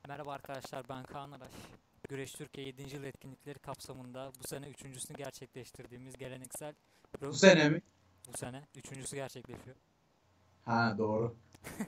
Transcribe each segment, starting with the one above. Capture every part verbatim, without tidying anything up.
Merhaba arkadaşlar, ben Kaan Araş. Güreş Türkiye yedinci yıl etkinlikleri kapsamında bu sene üçüncüsünü gerçekleştirdiğimiz geleneksel Bu pro- sene mi? bu sene üçüncüsü gerçekleşiyor. Ha, doğru.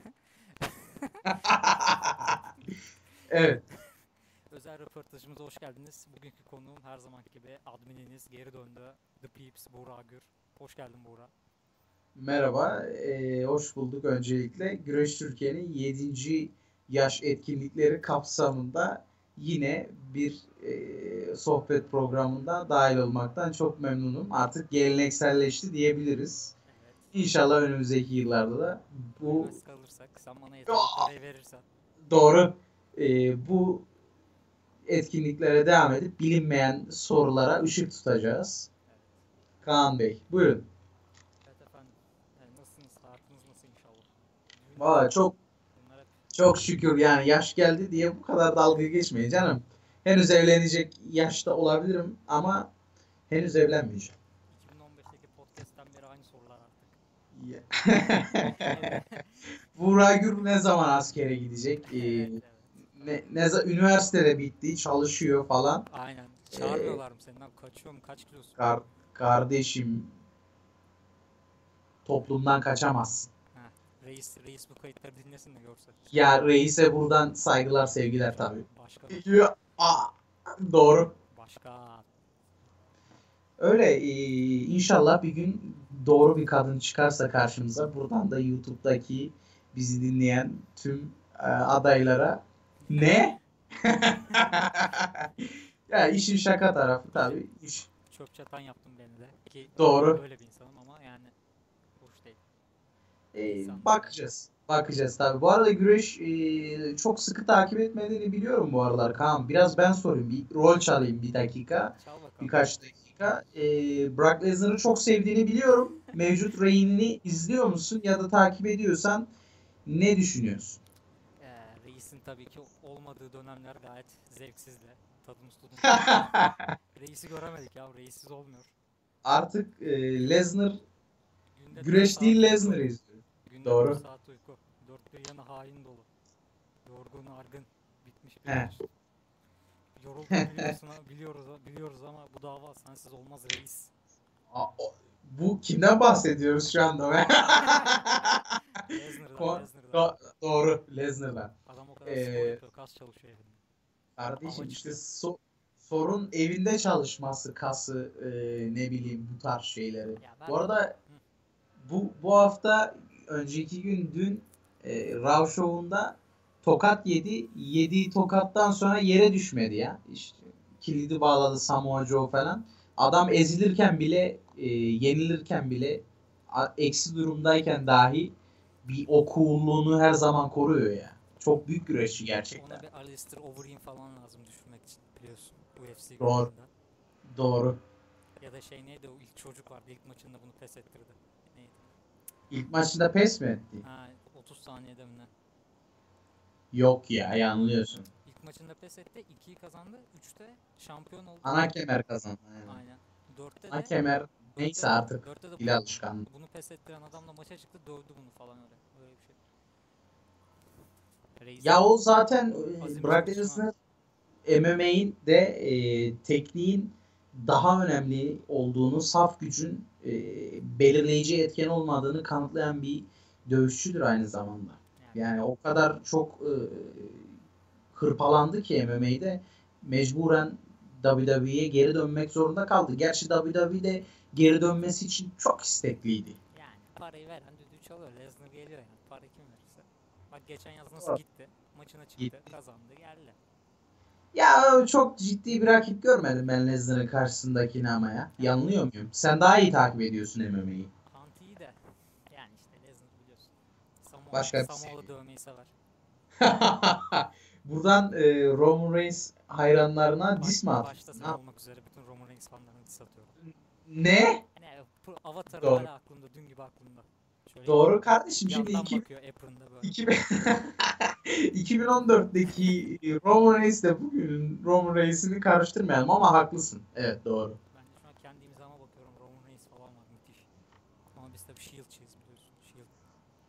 Evet. Özel röportajımıza hoş geldiniz. Bugünkü konuğum her zamanki gibi admininiz geri döndü. The Peeps, Buğra Gür. Hoş geldin Buğra. Merhaba. Ee, hoş bulduk öncelikle. Güreş Türkiye'nin yedinci yaş etkinlikleri kapsamında yine bir e, sohbet programında dahil olmaktan çok memnunum. Artık gelenekselleşti diyebiliriz. Evet. İnşallah önümüzdeki yıllarda da bu Ölmez kalırsak, sen bana yeterli parayı verirsen. doğru e, bu etkinliklere devam edip bilinmeyen sorulara ışık tutacağız. Evet. Kaan Bey, buyurun. Evet efendim. Yani nasılsınız? Hayatınız nasıl inşallah? Düğün Valla hazırlığı. çok Bunlar hep çok şükür, yani yaş geldi diye bu kadar dalga geçmeyin canım. Henüz evlenecek yaşta olabilirim ama henüz evlenmeyeceğim. iki bin on beşteki podcast'ten beri aynı sorular artık. Ya. Evde. Buğra Gür ne zaman askere gidecek? Ee, Evet, evet. ne, ne za- üniversitede bitti, çalışıyor falan. Aynen. Ee, Çağırmıyorlar mı seni abi? Kaçıyorum. Kaç kilosun? kar- kardeşim, toplumdan kaçamazsın. Ha. Reis, reis bu kayıtları dinlesin de görse. Ya reise buradan saygılar, sevgiler Tabii. tabii. Başkanım. Ya, aa, doğru. Başkan. Öyle e, inşallah bir gün doğru bir kadın çıkarsa karşımıza, buradan da YouTube'daki bizi dinleyen tüm e, adaylara ne? Ya işin şaka tarafı İyice tabii. İş, çöp çatan yaptın beni de. Ki doğru. öyle bir insanım ama yani hoş değil. E, İnsanlık yani. bakacağız. Bakacağız tabii. Bu arada güreş e, çok sıkı takip etmediğini biliyorum bu aralar Kaan. Biraz ben sorayım. Bir rol çalayım bir dakika. Çal bakalım. Birkaç dakika. E, Brock Lesnar'ı çok sevdiğini biliyorum. Mevcut reignini izliyor musun ya da takip ediyorsan ne düşünüyorsun? Ee, reisin tabii ki olmadığı dönemler gayet zevksizdi. Tadımız tudumsuzdu. Reisi göremedik ya. Reissiz olmuyor. Artık e, Lesnar Günde dört güreş değil, saat uyku. Lesnar'ı izliyor. Günde dört Doğru. saat uyku. Dört bir yanı hain dolu. Yorgun, argın, bitmiş bir He. vücut. Yorulduk biliyorsun ha, biliyoruz biliyoruz ama bu dava sensiz olmaz reis. A- o- Bu kimden bahsediyoruz şu anda? Lesnar'dan, Ko- Lesnar'dan. do- doğru, Lesnar'dan. Adam o kadar spor E, yapıyor, kas çalışıyor evinde. Ava Kardeşim işte çıkıyor. so- sorun evinde çalışması, kası, e, ne bileyim bu tarz şeyleri. Ya ben Bu hı, arada bu bu hafta, önceki gün, dün e, Raw Show'unda tokat yedi. Yediği tokattan sonra yere düşmedi ya. İşte kilidi bağladı Samoa Joe falan. Adam ezilirken bile, e, yenilirken bile, a- eksi durumdayken dahi bir o coolluğunu her zaman koruyor ya. Çok büyük güreşçi ona gerçekten. bir Alistair Overeem falan lazım düşürmek için biliyorsun U F C Doğru. günlerinde. Doğru. Ya da şey neydi, o ilk çocuk vardı ilk maçında bunu pes ettirdi. Neydi? İlk maçında pes mi etti? Ha, otuz saniyede mi ne? Yok ya, yanılıyorsun. İlk maçında pes etti, ikiyi kazandı, üçte şampiyon oldu. Ana kemer kazandı. Aynen. Aynen. Dörtte Ana de kemer dörtte neyse de artık. dörtte de Dil bunu alışkanlığı. bunu pes ettiren adamla maça çıktı, dövdü bunu falan öyle. Öyle bir şey. Ya Reisin o zaten e, azim Brock çalışma. Lesnar M M A'in de e, tekniğin daha önemli olduğunu, saf gücün e, belirleyici etken olmadığını kanıtlayan bir dövüşçüdür aynı zamanda. Yani Yani o kadar çok e, hırpalandı ki M M A'de mecburen W W E'ye geri dönmek zorunda kaldı. Gerçi W W E'de geri dönmesi için çok istekliydi. yani parayı veren düdüğü çalıyor. Lesnar geliyor yani. Para kim verirse. Bak geçen yaz nasıl gitti. Maçına çıktı. Gitti. Kazandı. Geldi. Ya çok ciddi bir rakip görmedim ben Lesnar'ın karşısındakini ama ya. Yani Yanılıyor muyum? Sen daha iyi takip ediyorsun M M A'yi. Hunt iyi de. Yani işte Lesnar biliyorsun. Samoa, Başka bir Samoa'da seviye. dövmeyi sever. Buradan e, Roman Reigns hayranlarına Baş, diss mi atıyorsun? başta Ne sen yap- olmak üzere bütün Roman Reigns fanlarını diss atıyorum. Ne? Hani bu Avatar'ı Doğru. hala aklımda. Dün gibi aklımda. Şöyle Doğru kardeşim. Şimdi yandan iki, bakıyor apron'da böyle. iki, iki bin on dörtteki Roman Reigns ile bugünün Roman Reigns'ini karıştırmayalım ama haklısın. Evet, doğru. Ben de şu an kendi imzama bakıyorum. Roman Reigns falan var. Müthiş. Ama biz tabii Shield'çıyız biliyorsun. Shield.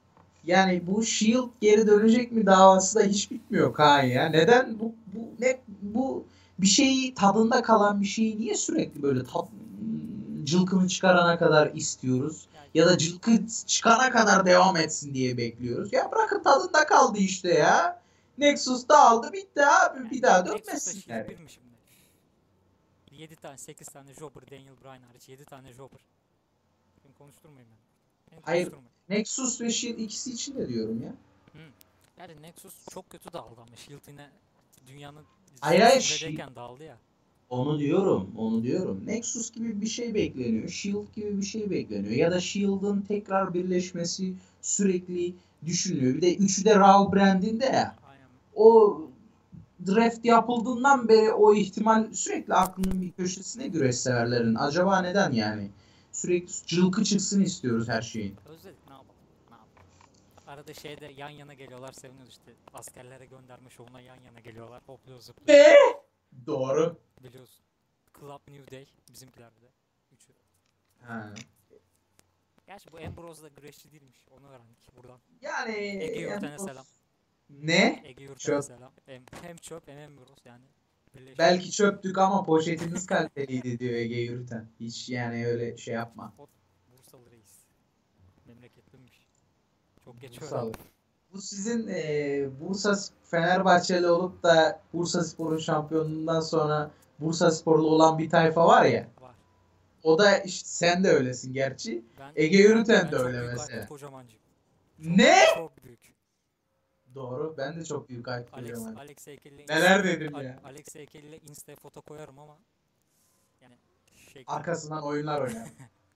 yani bu Shield geri dönecek mi davası da hiç bitmiyor Kaan ya. Neden bu bu ne bu bir şeyi tadında kalan bir şeyi niye sürekli böyle tat, cılkını çıkarana kadar istiyoruz? Ya Ya da cılkı çıkana kadar devam etsin diye bekliyoruz. Ya bırakın tadında kaldı işte ya. Nexus da aldı bitti abi. Bir daha yani Nexus'ta dönmesinler. Shield bir mi şimdi? yedi tane sekiz tane Jobber Daniel Bryan hariç yedi tane Jobber. Beni konuşturmayın beni. Beni Hayır, konuşturmayın. Nexus ve Shield ikisi için de diyorum ya. Hı. Yani Nexus çok kötü dağıldı ama Shield yine dünyanın Hayır hayır. zirvedeyken dağıldı ya. Onu diyorum, onu diyorum. Nexus gibi bir şey bekleniyor. Shield gibi bir şey bekleniyor. Ya da Shield'ın tekrar birleşmesi sürekli düşünülüyor. Bir de üçü de Raw brandinde ya. Aynen. O draft yapıldığından beri o ihtimal sürekli aklının bir köşesine güreş severlerin. Acaba neden yani? Sürekli cılkı çıksın istiyoruz her şeyin. Özledik ne yapalım? Ne yapalım? Arada şeyde yan yana geliyorlar seviniyoruz işte. Askerlere gönderme şovuna yan yana geliyorlar. Hopluyor zıplıyor. Ne? Doğru. Biliyorsun. Club New Day bizimkiler bir de. Üçü. Ha. Gerçi bu Ambrose da güreşçi değilmiş. Onu öğrendik buradan. Yani Ege Yurten'e Ambrose- selam. Ne? Ege Yurten'e Çöp. selam. Hem, hem çöp hem Ambrose yani. Birleşik. Belki çöptük ama poşetimiz kaliteliydi diyor Ege Yürüten. Hiç yani öyle şey yapma. O Bursalı reis. Memleketlimmiş. Çok geç Bursalı. öğrendim. Bu sizin e, Bursa Fenerbahçeli olup da Bursaspor'un şampiyonluğundan sonra Bursasporlu olan bir tayfa var ya. Var. O da işte sen de öylesin gerçi. Ben, Ege Yürüten ben de çok öyle büyük mesela. Aykut Kocamancıyım. Çok, Ne? Çok büyük. Doğru. Ben de çok büyük Aykut Alex, Kocaman. Alex heykeliyle Neler Insta- dedim Al- ya. Alex heykeliyle Insta'ya foto koyarım ama yani şey Arkasından oyunlar oynar.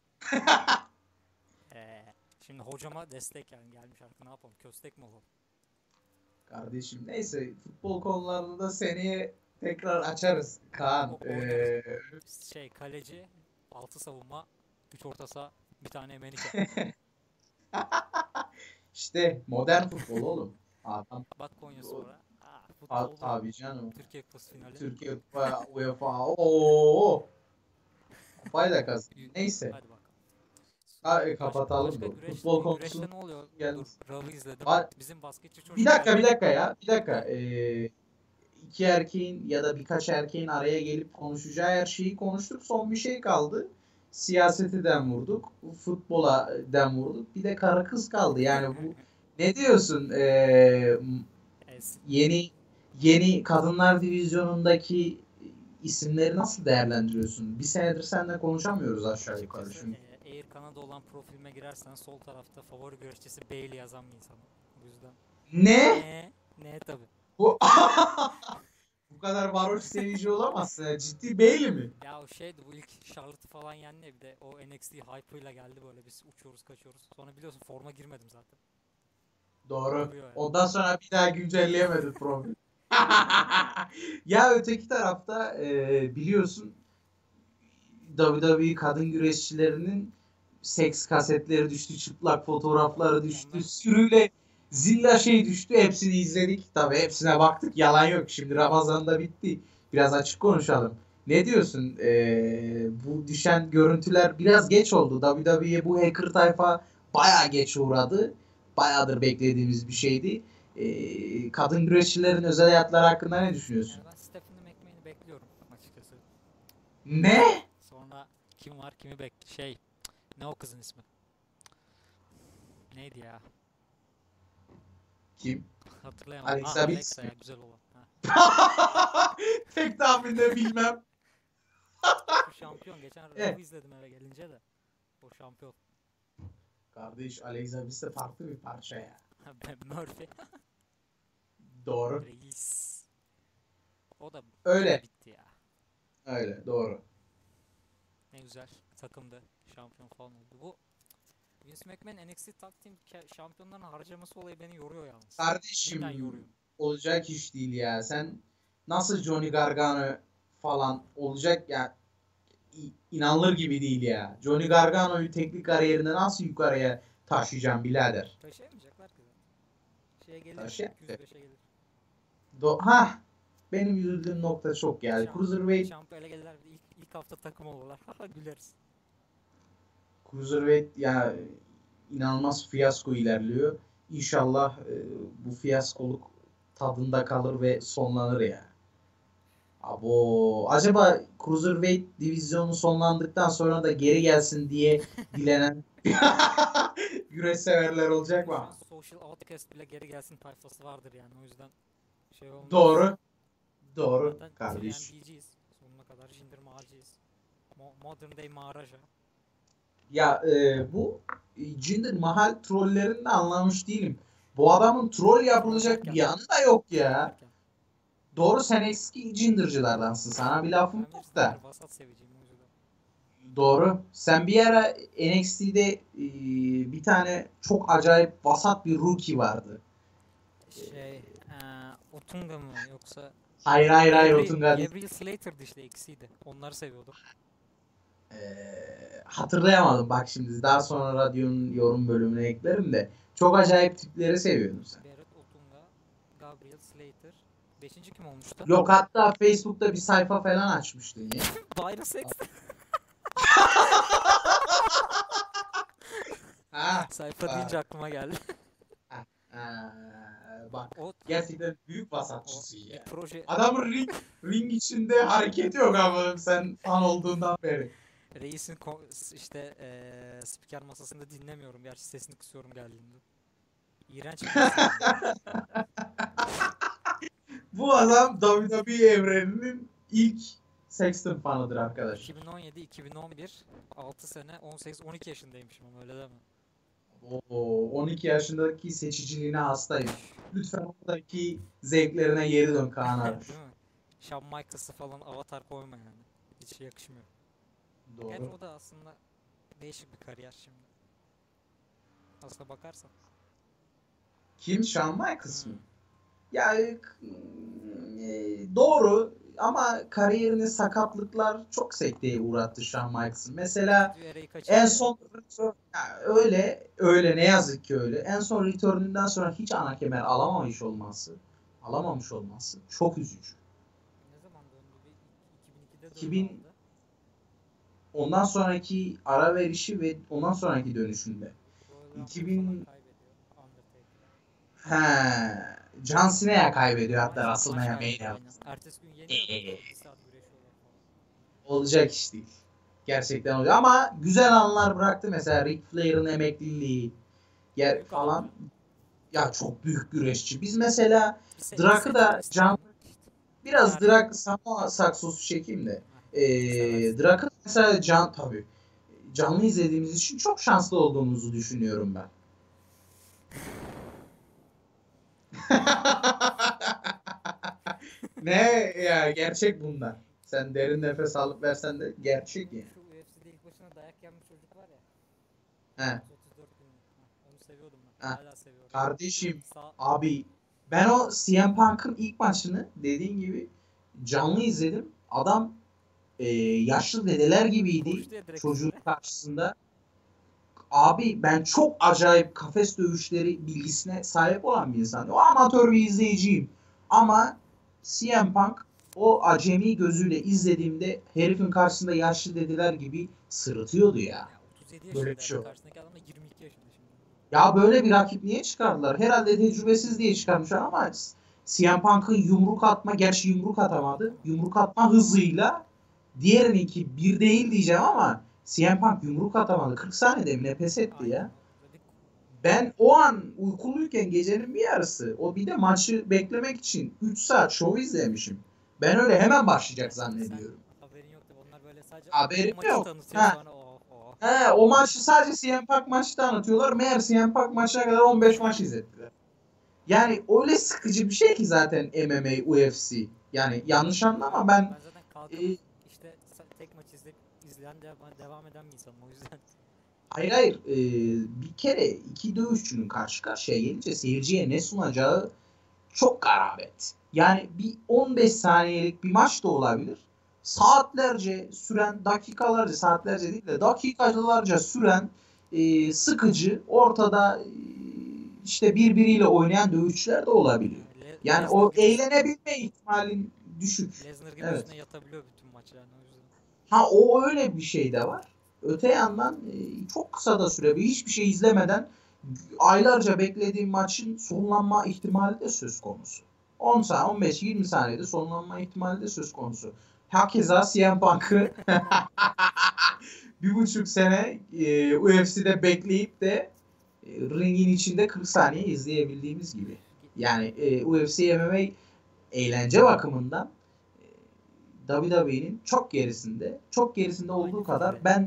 Ee, şimdi hocama destek yani gelmiş artık ne yapalım köstek mi olalım? Kardeşim neyse futbol konularında da seneye tekrar açarız Kaan. O- Ee, Şey kaleci, altı savunma, üç orta saha, bir tane Menike. işte modern futbol oğlum. Adam Bak Konya sonra. Aa, ta- futbolda tabii canım. Türkiye Kupası finali. Türkiye Kupa, UEFA. Oo. Kupayı da kazandı. Neyse. Hadi bakalım. Hadi Başka- kapatalım başka bu. güreş- Futbol güreşte konusunu ne oluyor? geldi. Dur, Rav'ı izledim. Var- Bizim basketçi çocuk. Bir dakika bir dakika ya. Bir dakika. Ee, iki erkeğin ya da birkaç erkeğin araya gelip konuşacağı her şeyi konuştuk. Son bir şey kaldı. Siyaseti den vurduk. Futbola den vurduk. Bir de karı kız kaldı. Yani bu ne diyorsun? Ee, Es- yeni yeni kadınlar divizyonundaki isimleri nasıl değerlendiriyorsun? Bir senedir seninle konuşamıyoruz aşağı yukarı Açıkçası çünkü. e, Air Canada olan profilime girersen sol tarafta favori güreşçisi Bailey yazan bir insanım. O yüzden. Ne? Ne? Ne tabi. Bu bu kadar varoş sevici olamazsın. ya. Ciddi Bailey mi? Ya o şeydi bu ilk Charlotte'ı falan yendi ya, bir de o N X T hype'ıyla geldi böyle biz uçuyoruz kaçıyoruz. Sonra biliyorsun forma girmedim zaten. Doğru. Oluyor yani. Ondan sonra bir daha güncelleyemedi profil. Ya öteki tarafta e, biliyorsun W W E kadın güreşçilerinin seks kasetleri düştü, çıplak fotoğrafları düştü, Onlar- sürüyle zilla şey düştü. Hepsini izledik. Tabii hepsine baktık. Yalan yok. Şimdi Ramazan da bitti. Biraz açık konuşalım. Ne diyorsun? Ee, bu düşen görüntüler biraz geç oldu. W W E bu hacker tayfa bayağı geç uğradı. Bayağıdır beklediğimiz bir şeydi. Ee, kadın güreşçilerin özel hayatları hakkında ne düşünüyorsun? Yani ben Stephanie McMahon'i bekliyorum açıkçası. Ne? Sonra kim var kimi bek şey ne o kızın ismi? Neydi ya? Kim? Hatırlayamadım. Alexa Ha, Bliss Alexa mi? ya güzel olan. Ha. Tek tahminde bilmem. Şu şampiyon geçen Evet. Rav'ı izledim eve gelince de. O şampiyon. Kardeş Alexa Bliss de farklı bir parça ya. Murphy. Doğru. Reis. O da Öyle. bitti ya. Öyle. Doğru. Ne güzel takımdı. Şampiyon falan oldu. Bu Vince McMahon N X T Tag Team ke- şampiyonların harcaması olayı beni yoruyor yalnız. Cidden Kardeşim yoruyor. olacak iş değil ya. Sen nasıl Johnny Gargano falan olacak ya, i- inanılır gibi değil ya. Johnny Gargano'yu teknik kariyerinde nasıl yukarıya taşıyacağım birader? Taşıyamayacaklar ki. Şeye gelir. Taşıyak- yüz beşe gelir. Do ha benim üzüldüğüm nokta çok yani. Şamp- Cruiserweight Şampiyona gelirler. İlk, ilk hafta takım olurlar. Güleriz. Cruiserweight ya inanılmaz fiyasko ilerliyor. İnşallah e, bu fiyaskoluk tadında kalır ve sonlanır ya. Abo, acaba Cruiserweight divizyonu sonlandıktan sonra da geri gelsin diye dilenen güreş severler olacak Şu an mı? Social Outcast bile geri gelsin tayfası vardır yani, o yüzden şey olmaz. Doğru. Doğru Zaten kardeş. T M D'ciyiz. Sonuna kadar Jinder Mahalciyiz. Mo Modern Day Maharaja. Ya e, bu Jinder Mahal trollerini de anlamış değilim. Bu adamın troll yapılacak bir yanı da yok ya. Derken. Doğru, sen eski Jinder'cılardansın. Sana bir lafım Ben yok bir da. Jinder vasat seveceğim o yüzden. Doğru. Sen bir ara N X T'de e, bir tane çok acayip vasat bir rookie vardı. Şey, eee Otunga mı yoksa Hayır hayır hayır Gabriel, Otunga değil. Gabriel Slater'dı işte, ikisiydi. Onları seviyordum. Ee, hatırlayamadım bak şimdi. Daha sonra radyonun yorum bölümüne eklerim de. Çok acayip tipleri seviyordun sen. Barrett, Otunga, Gabriel Slater. Beşinci kim olmuştu? Yok, hatta Facebook'ta bir sayfa falan açmıştın ya. Byron Saxton. Ha, Sayfa ha, deyince aklıma geldi. ha, ha. Bak O, gerçekten büyük o vasatçısın bir ya. proje, Adamın ring, ring içinde hareketi yok ama sen fan olduğundan beri. reisin ko- işte eee spiker masasında dinlemiyorum. Gerçi sesini kısıyorum geldiğinde. İğrenç bir insan ya. Bu adam W W E evreninin ilk Sexton fanıdır arkadaşlar. iki bin on yedi iki bin on bir altı sene, on sekiz on iki yaşındaymışım ama öyle deme. Oo, on iki yaşındaki seçiciliğine hastayım. Lütfen oradaki zevklerine geri dön Kaan abi. Değil mi? Shawn Michaels'ı falan avatar koyma yani. Hiç yakışmıyor. Gerçi Doğru. o da aslında değişik bir kariyer şimdi. Aslına bakarsan. Kim? Shawn Michaels mı? Hmm. Ya e, doğru ama kariyerini sakatlıklar çok sekteye uğrattı Shawn Michaels'ın. Mesela Stüdyo erayı kaçırdı en ya. son ya öyle öyle ne yazık ki öyle. En son return'ünden sonra hiç ana kemer alamamış olması, alamamış olması çok üzücü. Ne zaman döndü? Bir iki bin ikide döndü iki bin aldı. ondan sonraki ara verişi ve ondan sonraki dönüşünde. Royal Rumble iki falan bin kaybediyor. Undertaker'a. he John Cena'ya kaybediyor hatta Maç, maç WrestleMania kaybediyor Mania. aynen. Ertesi gün yeniyor da Ee, bir saat güreşiyorlar falan. olacak iş değil. Gerçekten oluyor ama güzel anlar bıraktı mesela Ric Flair'ın emekliliği yer Büyük adam falan. ya. Ya çok büyük güreşçi. Biz mesela Bir, se bir Drak'ı da seçeriz can tamam. biraz Tarih. Drak Samoa saksosu çekeyim de. Heh, Ee, seversin. Drak'ı mesela can tabii canlı izlediğimiz için çok şanslı olduğumuzu düşünüyorum ben. Ne ya, gerçek bunlar. Sen derin nefes alıp versen de gerçek yani. Şu U F C'de ilk başına dayak yemiş çocuk var ya. He. otuz otuz dört günlük. Heh, onu seviyordum ben. Heh. Hala seviyorum. Kardeşim Sağ abi ben o C M Punk'ın ilk maçını dediğin gibi canlı izledim. Adam e, yaşlı dedeler gibiydi koştu ya direkt çocuğun üstüne. karşısında. Abi ben çok acayip kafes dövüşleri bilgisine sahip olan bir insan. O amatör bir izleyiciyim. Ama C M Punk o acemi gözüyle izlediğimde herifin karşısında yaşlı dedeler gibi sırıtıyordu ya. Ya otuz yedi Böyle yaşında bir şey yani. yok. Karşısındaki adam da yirmi iki yaşında şimdi. Ya böyle bir rakip niye çıkardılar? Herhalde tecrübesiz diye çıkarmışlar ama C M Punk'ın yumruk atma, gerçi yumruk atamadı. Yumruk atma hızıyla diğerininki bir değil diyeceğim ama C M Punk yumruk atamadı. kırk saniyede mi ne pes etti Aynen. ya. Böyle Ben o an uykuluyken gecenin bir yarısı o bir de maçı beklemek için üç saat şov izlemişim. Ben öyle hemen başlayacak sen zannediyorum. haberin yoktu. Onlar böyle sadece Haberim maçı yok. tanıtıyor Ha. sonra oh oh. He, o maçı sadece C M Punk maçta anlatıyorlar. Meğer C M Punk maçına kadar on beş maç izlettiler. Yani öyle sıkıcı bir şey ki zaten M M A, U F C. Yani yanlış anlama ben Ben zaten kalkıp e, işte sa- tek maç izleyip izleyen devam, devam eden bir insanım o yüzden. hayır hayır e, bir kere iki dövüşçünün karşı karşıya gelince seyirciye ne sunacağı çok garabet. Yani bir on beş saniyelik bir maç da olabilir. Saatlerce süren, dakikalarca, saatlerce değil de dakikalarca süren e, sıkıcı, ortada e, işte birbiriyle oynayan dövüşçüler de olabiliyor. Le Yani Lesnar o gibi eğlenebilme ihtimalin düşük. Lesnar gibi Evet. üstüne yatabiliyor bütün maç yani o yüzden. Ha o öyle bir şey de var. Öte yandan e, çok kısa da süre bir hiçbir şey izlemeden aylarca beklediğim maçın sonlanma ihtimali de söz konusu. on saniye, on beş yirmi saniyede sonlanma ihtimali de söz konusu. Hakeza C M Punk'ı bir buçuk sene e, U F C'de bekleyip de e, ringin içinde kırk saniye izleyebildiğimiz gibi. Yani e, U F C M M A eğlence bakımından e, W W E'nin çok gerisinde, çok gerisinde olduğu kadar ben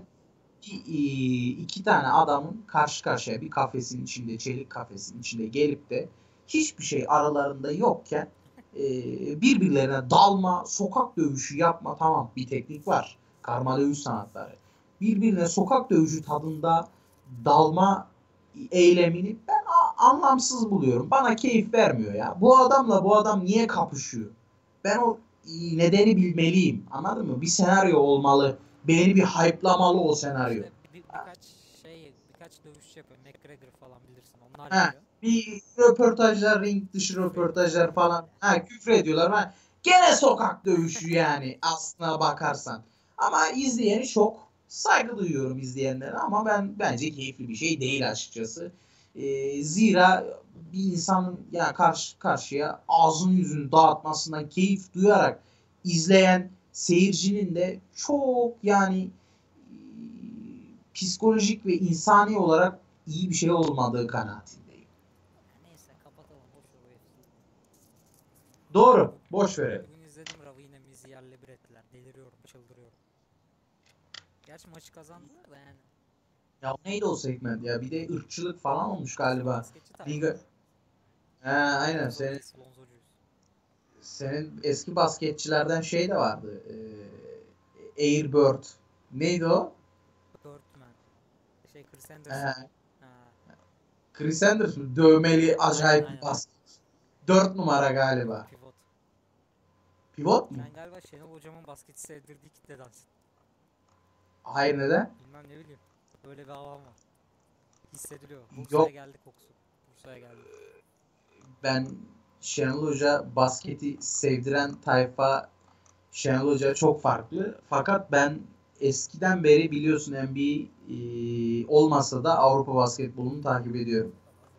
iki tane adamın karşı karşıya bir kafesin içinde, çelik kafesin içinde gelip de hiçbir şey aralarında yokken e, birbirlerine dalma, sokak dövüşü yapma, tamam bir teknik var. Karma dövüş sanatları. Birbirine sokak dövüşü tadında dalma eylemini ben anlamsız buluyorum. Bana keyif vermiyor ya. Bu adamla bu adam niye kapışıyor? Ben o nedeni bilmeliyim. Anladın mı? Bir senaryo olmalı. Beni bir hype'lamalı o senaryo. İşte bir, birkaç şey, birkaç dövüşçü yapıyor. McGregor falan bilirsin. Onlar Ha, yapıyor. bir röportajlar, ring dışı röportajlar falan. Ha, küfür ediyorlar. Ha, gene sokak dövüşü yani aslına bakarsan. Ama izleyeni çok saygı duyuyorum izleyenlere ama ben bence keyifli bir şey değil açıkçası. Ee, zira bir insanın ya karşı karşıya ağzını yüzünü dağıtmasından keyif duyarak izleyen seyircinin de çok yani e, psikolojik ve insani olarak iyi bir şey olmadığı kanaatindeyim. Neyse kapatalım. Boş ver U F C'yi. Doğru. Boş verelim. Bugün izledim Rav'ı yine bizi yerle bir ettiler. Deliriyorum, çıldırıyorum. Gerçi maçı kazandılar da yani. Ya neydi o segment ya? Bir de ırkçılık falan olmuş galiba. Basketçi tayfa. Liga... He, aynen. Lonzo Senin, Reis, Lonzocuyuz. senin eski basketçilerden şey de vardı. Ee, Airbird. Neydi o? Birdman. Şey Chris He, Anderson. Ha. Chris Anderson. Dövmeli acayip Aynen. bir basket. Dört numara galiba. Pivot. Pivot mu? Ben galiba Şenol hocamın basketi sevdirdiği kitledensin. Hayır, neden? Bilmem ne bileyim. Böyle bir havam var. Hissediliyor. Bursa'ya Yok. geldik kokusu. Bursa'ya geldik. Ben Şenol Hoca basketi sevdiren tayfa Şenol Hoca çok farklı. Fakat ben eskiden beri biliyorsun N B A e, olmasa da Avrupa basketbolunu takip ediyorum.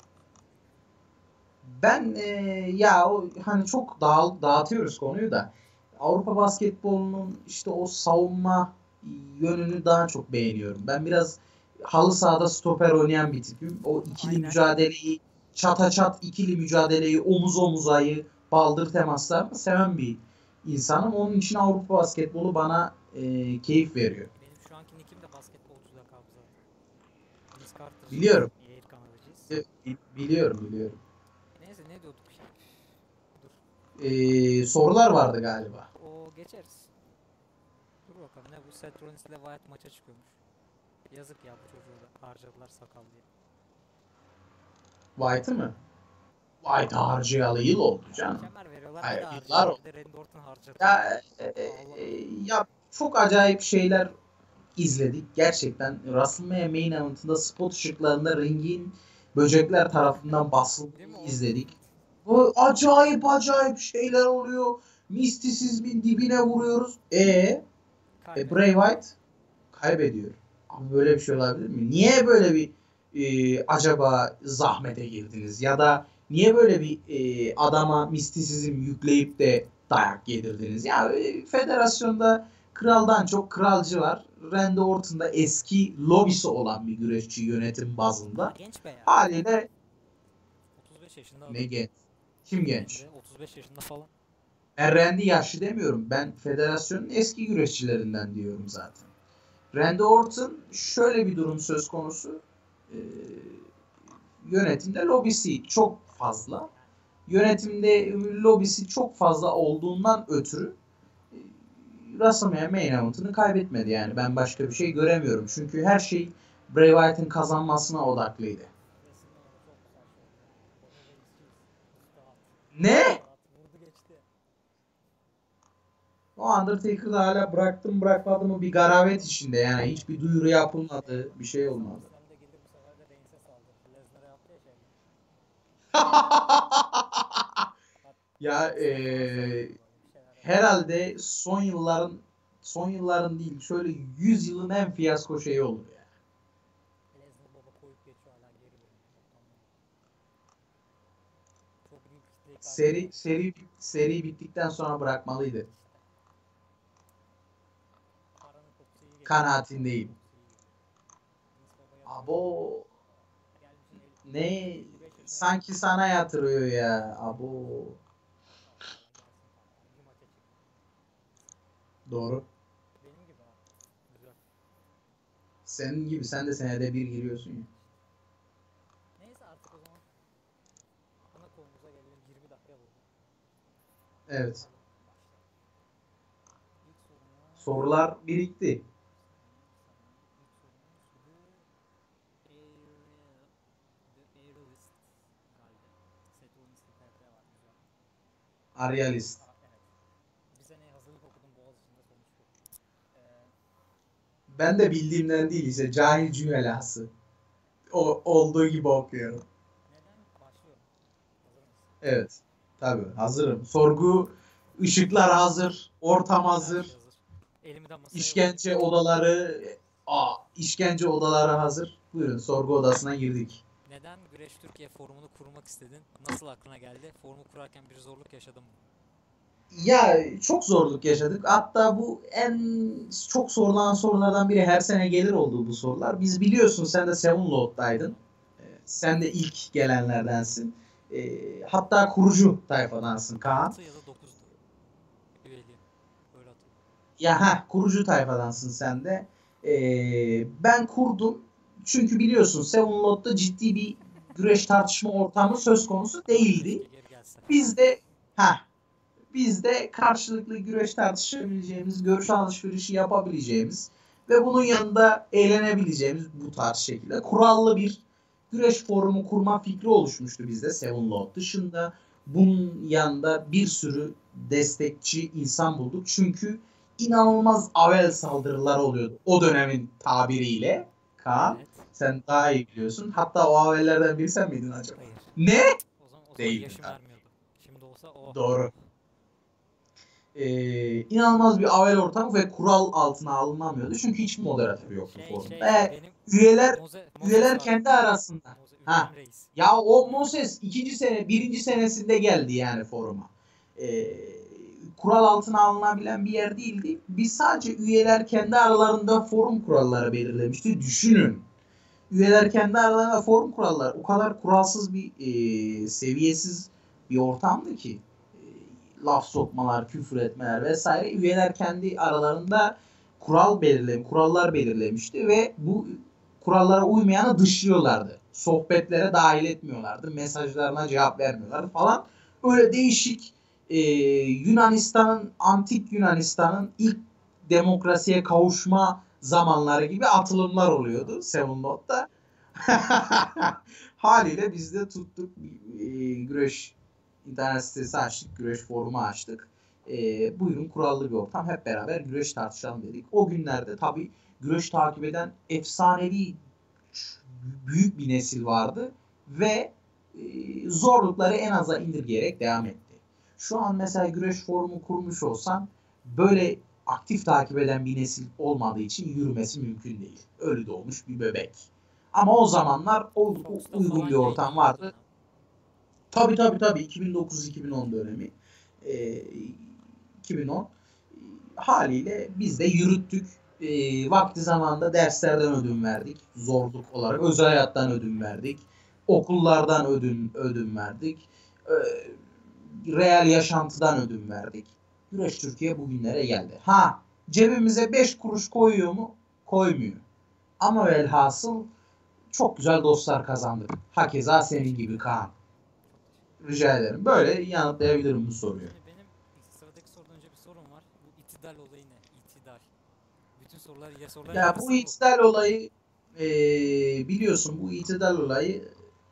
Ben e, ya o hani çok dağ, dağıtıyoruz konuyu da Avrupa basketbolunun işte o savunma yönünü daha çok beğeniyorum. Ben biraz halı sahada stoper oynayan bir tipim. O ikili Aynen. mücadeleyi, çata çat ikili mücadeleyi, omuz omuzayı, baldır temaslarını seven bir insanım. Onun için Avrupa basketbolu bana e, keyif veriyor. Benim şu anki nickim de basketbolcu lakabı zaten. Vince Carter. Biliyorum. Yale Kanadacıyız. Bi- Biliyorum, biliyorum. Neyse ne diyorduk ya? Dur. E, sorular vardı galiba. O geçeriz. Dur bakalım ne bu Seth Rollins ile Wyatt maça çıkıyormuş. Yazık ya bu çocuğu da harcadılar sakal diye. White'ı mı? White harcayalı yıl oldu canım. Kemer veriyorlar Hayır, bir de yıllar harcıyorlar. oldu. Bir de Randy Orton harcadı. Ya, e, e, ya çok acayip şeyler izledik. Gerçekten WrestleMania Main Event'ında spot ışıklarında ringin böcekler tarafından basıldığını izledik. Bu acayip acayip şeyler oluyor. Mistisizmin dibine vuruyoruz. E, e Bray Wyatt kaybediyor. Ama böyle bir şey olabilir mi? Niye böyle bir e, acaba zahmete girdiniz? Ya da niye böyle bir e, adama mistisizm yükleyip de dayak yedirdiniz? Ya e, federasyonda kraldan çok kralcı var. Randy Orton da eski lobisi olan bir güreşçi yönetim bazında. Genç be ya. Haliyle otuz beş yaşında adam. ne genç? Kim genç? otuz beş yaşında falan. Ben Randy yaşlı demiyorum. Ben federasyonun eski güreşçilerinden diyorum zaten. Randy Orton şöyle bir durum söz konusu. Ee, yönetimde lobisi çok fazla. Yönetimde lobisi çok fazla olduğundan ötürü e, WrestleMania Main Event'ını kaybetmedi yani. Ben başka bir şey göremiyorum. Çünkü her şey Bray Wyatt'ın kazanmasına odaklıydı. Ne? Vurdu geçti. O Undertaker'da hala bıraktım bırakmadım mı bir garavet içinde yani. Hiçbir duyuru yapılmadı. Bir şey olmadı. Sen de gelir bu sefer de Reigns'e saldır. Lesnar'a yaptı ya şey. Ya eee herhalde son yılların son yılların değil şöyle yüz yılın en fiyasko şeyi olur ya. Lesnar baba koyup geçiyor hala geri dönüyor. Seri seri seri bittikten sonra bırakmalıydı. Paranın kokusu iyi geliyor. Kanaatindeyim. Kokusu iyi geliyor. Enis Baba yatırıyor. Abo Gelmişsin el- ne elli beş yaşına sanki sana yatırıyor ya. Abo gelmiş. Gelsin para. Bir maça çık. doğru. Benim gibi ha. Güzel. Senin gibi sen de senede bir giriyorsun ya. Neyse artık o zaman ana konumuza gelelim. yirmi dakika oldu. Evet. Bakalım. Başlayalım. İlk sorumuz. Sorular birikti. İlk sorumuz The Aerial The Aerialist herhalde. Setonist P P var güzel. Aryalist. Aa, evet. Bir sene hazırlık okudum Boğaziçi'nde sonuç bu. Ee, Ben de bildiğimden değil işte cahil cühelası. O, olduğu gibi okuyorum. neden? Başlıyorum. Hazır mısın? Evet. Tabii hazırım. Sorgu ışıklar hazır. Ortam Her hazır. şey hazır. Elimi de masaya İşkence koyayım. odaları aa, işkence odaları hazır. Buyurun sorgu odasına girdik. Neden Güreş Türkiye forumunu kurmak istedin? Nasıl aklına geldi? Forumu kurarken bir zorluk yaşadın mı? Ya çok zorluk yaşadık. Hatta bu en çok sorulan sorulardan biri her sene gelir olduğu bu sorular. Biz biliyorsun sen de Seven Load'daydın. Ee, Sen de ilk gelenlerdensin. Ee, hatta kurucu tayfadansın Kaan. altı ya da dokuzdu üyeliğim. Öyle hatırlıyorum. Ya ha kurucu tayfadansın sen de. Ee, ben kurdum. Çünkü biliyorsun Seven Load'da ciddi bir güreş tartışma ortamı söz konusu değildi. Keşke geri gelse. Biz de ha biz de karşılıklı güreş tartışabileceğimiz, görüş alışverişi yapabileceğimiz ve bunun yanında eğlenebileceğimiz bu tarz şekilde kurallı bir güreş forumu kurma fikri oluşmuştu bizde Seven Load dışında. Bunun yanında bir sürü destekçi insan bulduk. Çünkü inanılmaz avel saldırılar oluyordu o dönemin tabiriyle. Kaan Evet. sen daha iyi biliyorsun. Hatta o avellerden biri sen miydin acaba? Hayır. Ne? O zaman, o zaman Değil. yaşım vermiyordu. Şimdi olsa o. Doğru. Ee, inanılmaz bir avel ortamı ve kural altına alınamıyordu. Çünkü hiç moderatör yoktu Şey forumda. şey Ee, benim üyeler Moze, Moses üyeler vardı. kendi arasında. Moze, Ha. Ülkem Reis. Ya o Moses ikinci sene, birinci senesinde geldi yani foruma. Ee, kural altına alınabilen bir yer değildi. Biz sadece üyeler kendi aralarında forum kuralları belirlemişti. Düşünün. Üyeler kendi aralarında forum kuralları o kadar kuralsız bir e, seviyesiz bir ortamdı ki e, laf sokmalar, küfür etmeler vesaire. Üyeler kendi aralarında kural belirlem, kurallar belirlemişti ve bu kurallara uymayanı dışlıyorlardı. Sohbetlere dahil etmiyorlardı. Mesajlarına cevap vermiyorlardı falan. Öyle değişik e, Yunanistan'ın, antik Yunanistan'ın ilk demokrasiye kavuşma zamanları gibi atılımlar oluyordu Seven Load'da. Haliyle biz de tuttuk e, güreş internet sitesi açtık, güreş forumu açtık. E, buyurun kurallı bir ortam hep beraber güreş tartışalım dedik. O günlerde tabii güreş takip eden efsanevi büyük bir nesil vardı ve e, zorlukları en aza indirgeyerek devam etti. Şu an mesela güreş forumu kurmuş olsan böyle aktif takip eden bir nesil olmadığı için yürümesi mümkün değil. Ölü doğmuş bir bebek. Ama o zamanlar o, Fox'ta uygun falan bir ortam yayınlanıyordu vardı. dönem. Tabii tabii tabii iki bin dokuz iki bin on dönemi. Ee, iki bin on haliyle biz de yürüttük. Ee, vakti zamanında derslerden ödün verdik. Zorluk olarak. Özel hayattan ödün verdik. Okullardan ödün ödün verdik. Ee, real yaşantıdan ödün verdik. Güreş Türkiye bugünlere geldi. Ha cebimize beş kuruş koyuyor mu? Koymuyor. Ama velhasıl çok güzel dostlar kazandık. Hakeza senin gibi Kaan. Rica ederim. Böyle yanıtlayabilirim bu soruyu. Şimdi benim sıradaki sorudan önce bir sorum var. Bu itidal olayı ne? İtidal. Bütün sorular ya sorular Ya yarısı bu bu. itidal olayı eee, biliyorsun bu itidal olayı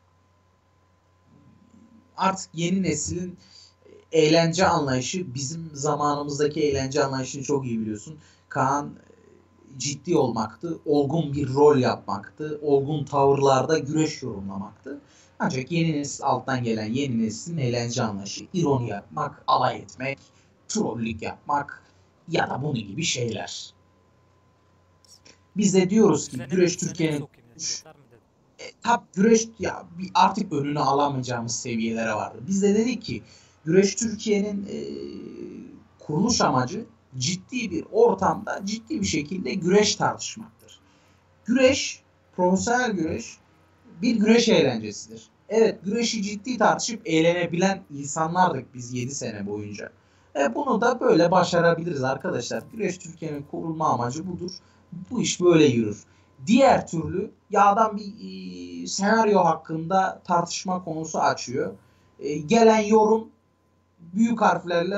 artık yeni neslin eğlence anlayışı bizim zamanımızdaki eğlence anlayışını çok iyi biliyorsun. Kaan ciddi olmaktı, olgun bir rol yapmaktı, olgun tavırlarda güreş yorumlamaktı. Ancak yeni nesil alttan gelen yeni neslin eğlence anlayışı, ironi yapmak, alay etmek, trollük yapmak ya da bunun gibi şeyler. Biz de diyoruz ki Düzene, güreş düzene Türkiye'nin sokayım dedim. Yeter mi dedim. e, tab güreş ya bir artık önünü alamayacağımız seviyelere vardı. Biz de dedik ki Güreş Türkiye'nin e, kuruluş amacı ciddi bir ortamda ciddi bir şekilde güreş tartışmaktır. Güreş, profesyonel güreş bir güreş eğlencesidir. Evet, güreşi ciddi tartışıp eğlenebilen insanlardık biz yedi sene boyunca. E bunu da böyle başarabiliriz arkadaşlar. Güreş Türkiye'nin kurulma amacı budur. Bu iş böyle yürür. Diğer türlü ya adam bir e, senaryo hakkında tartışma konusu açıyor. E, gelen yorum büyük harflerle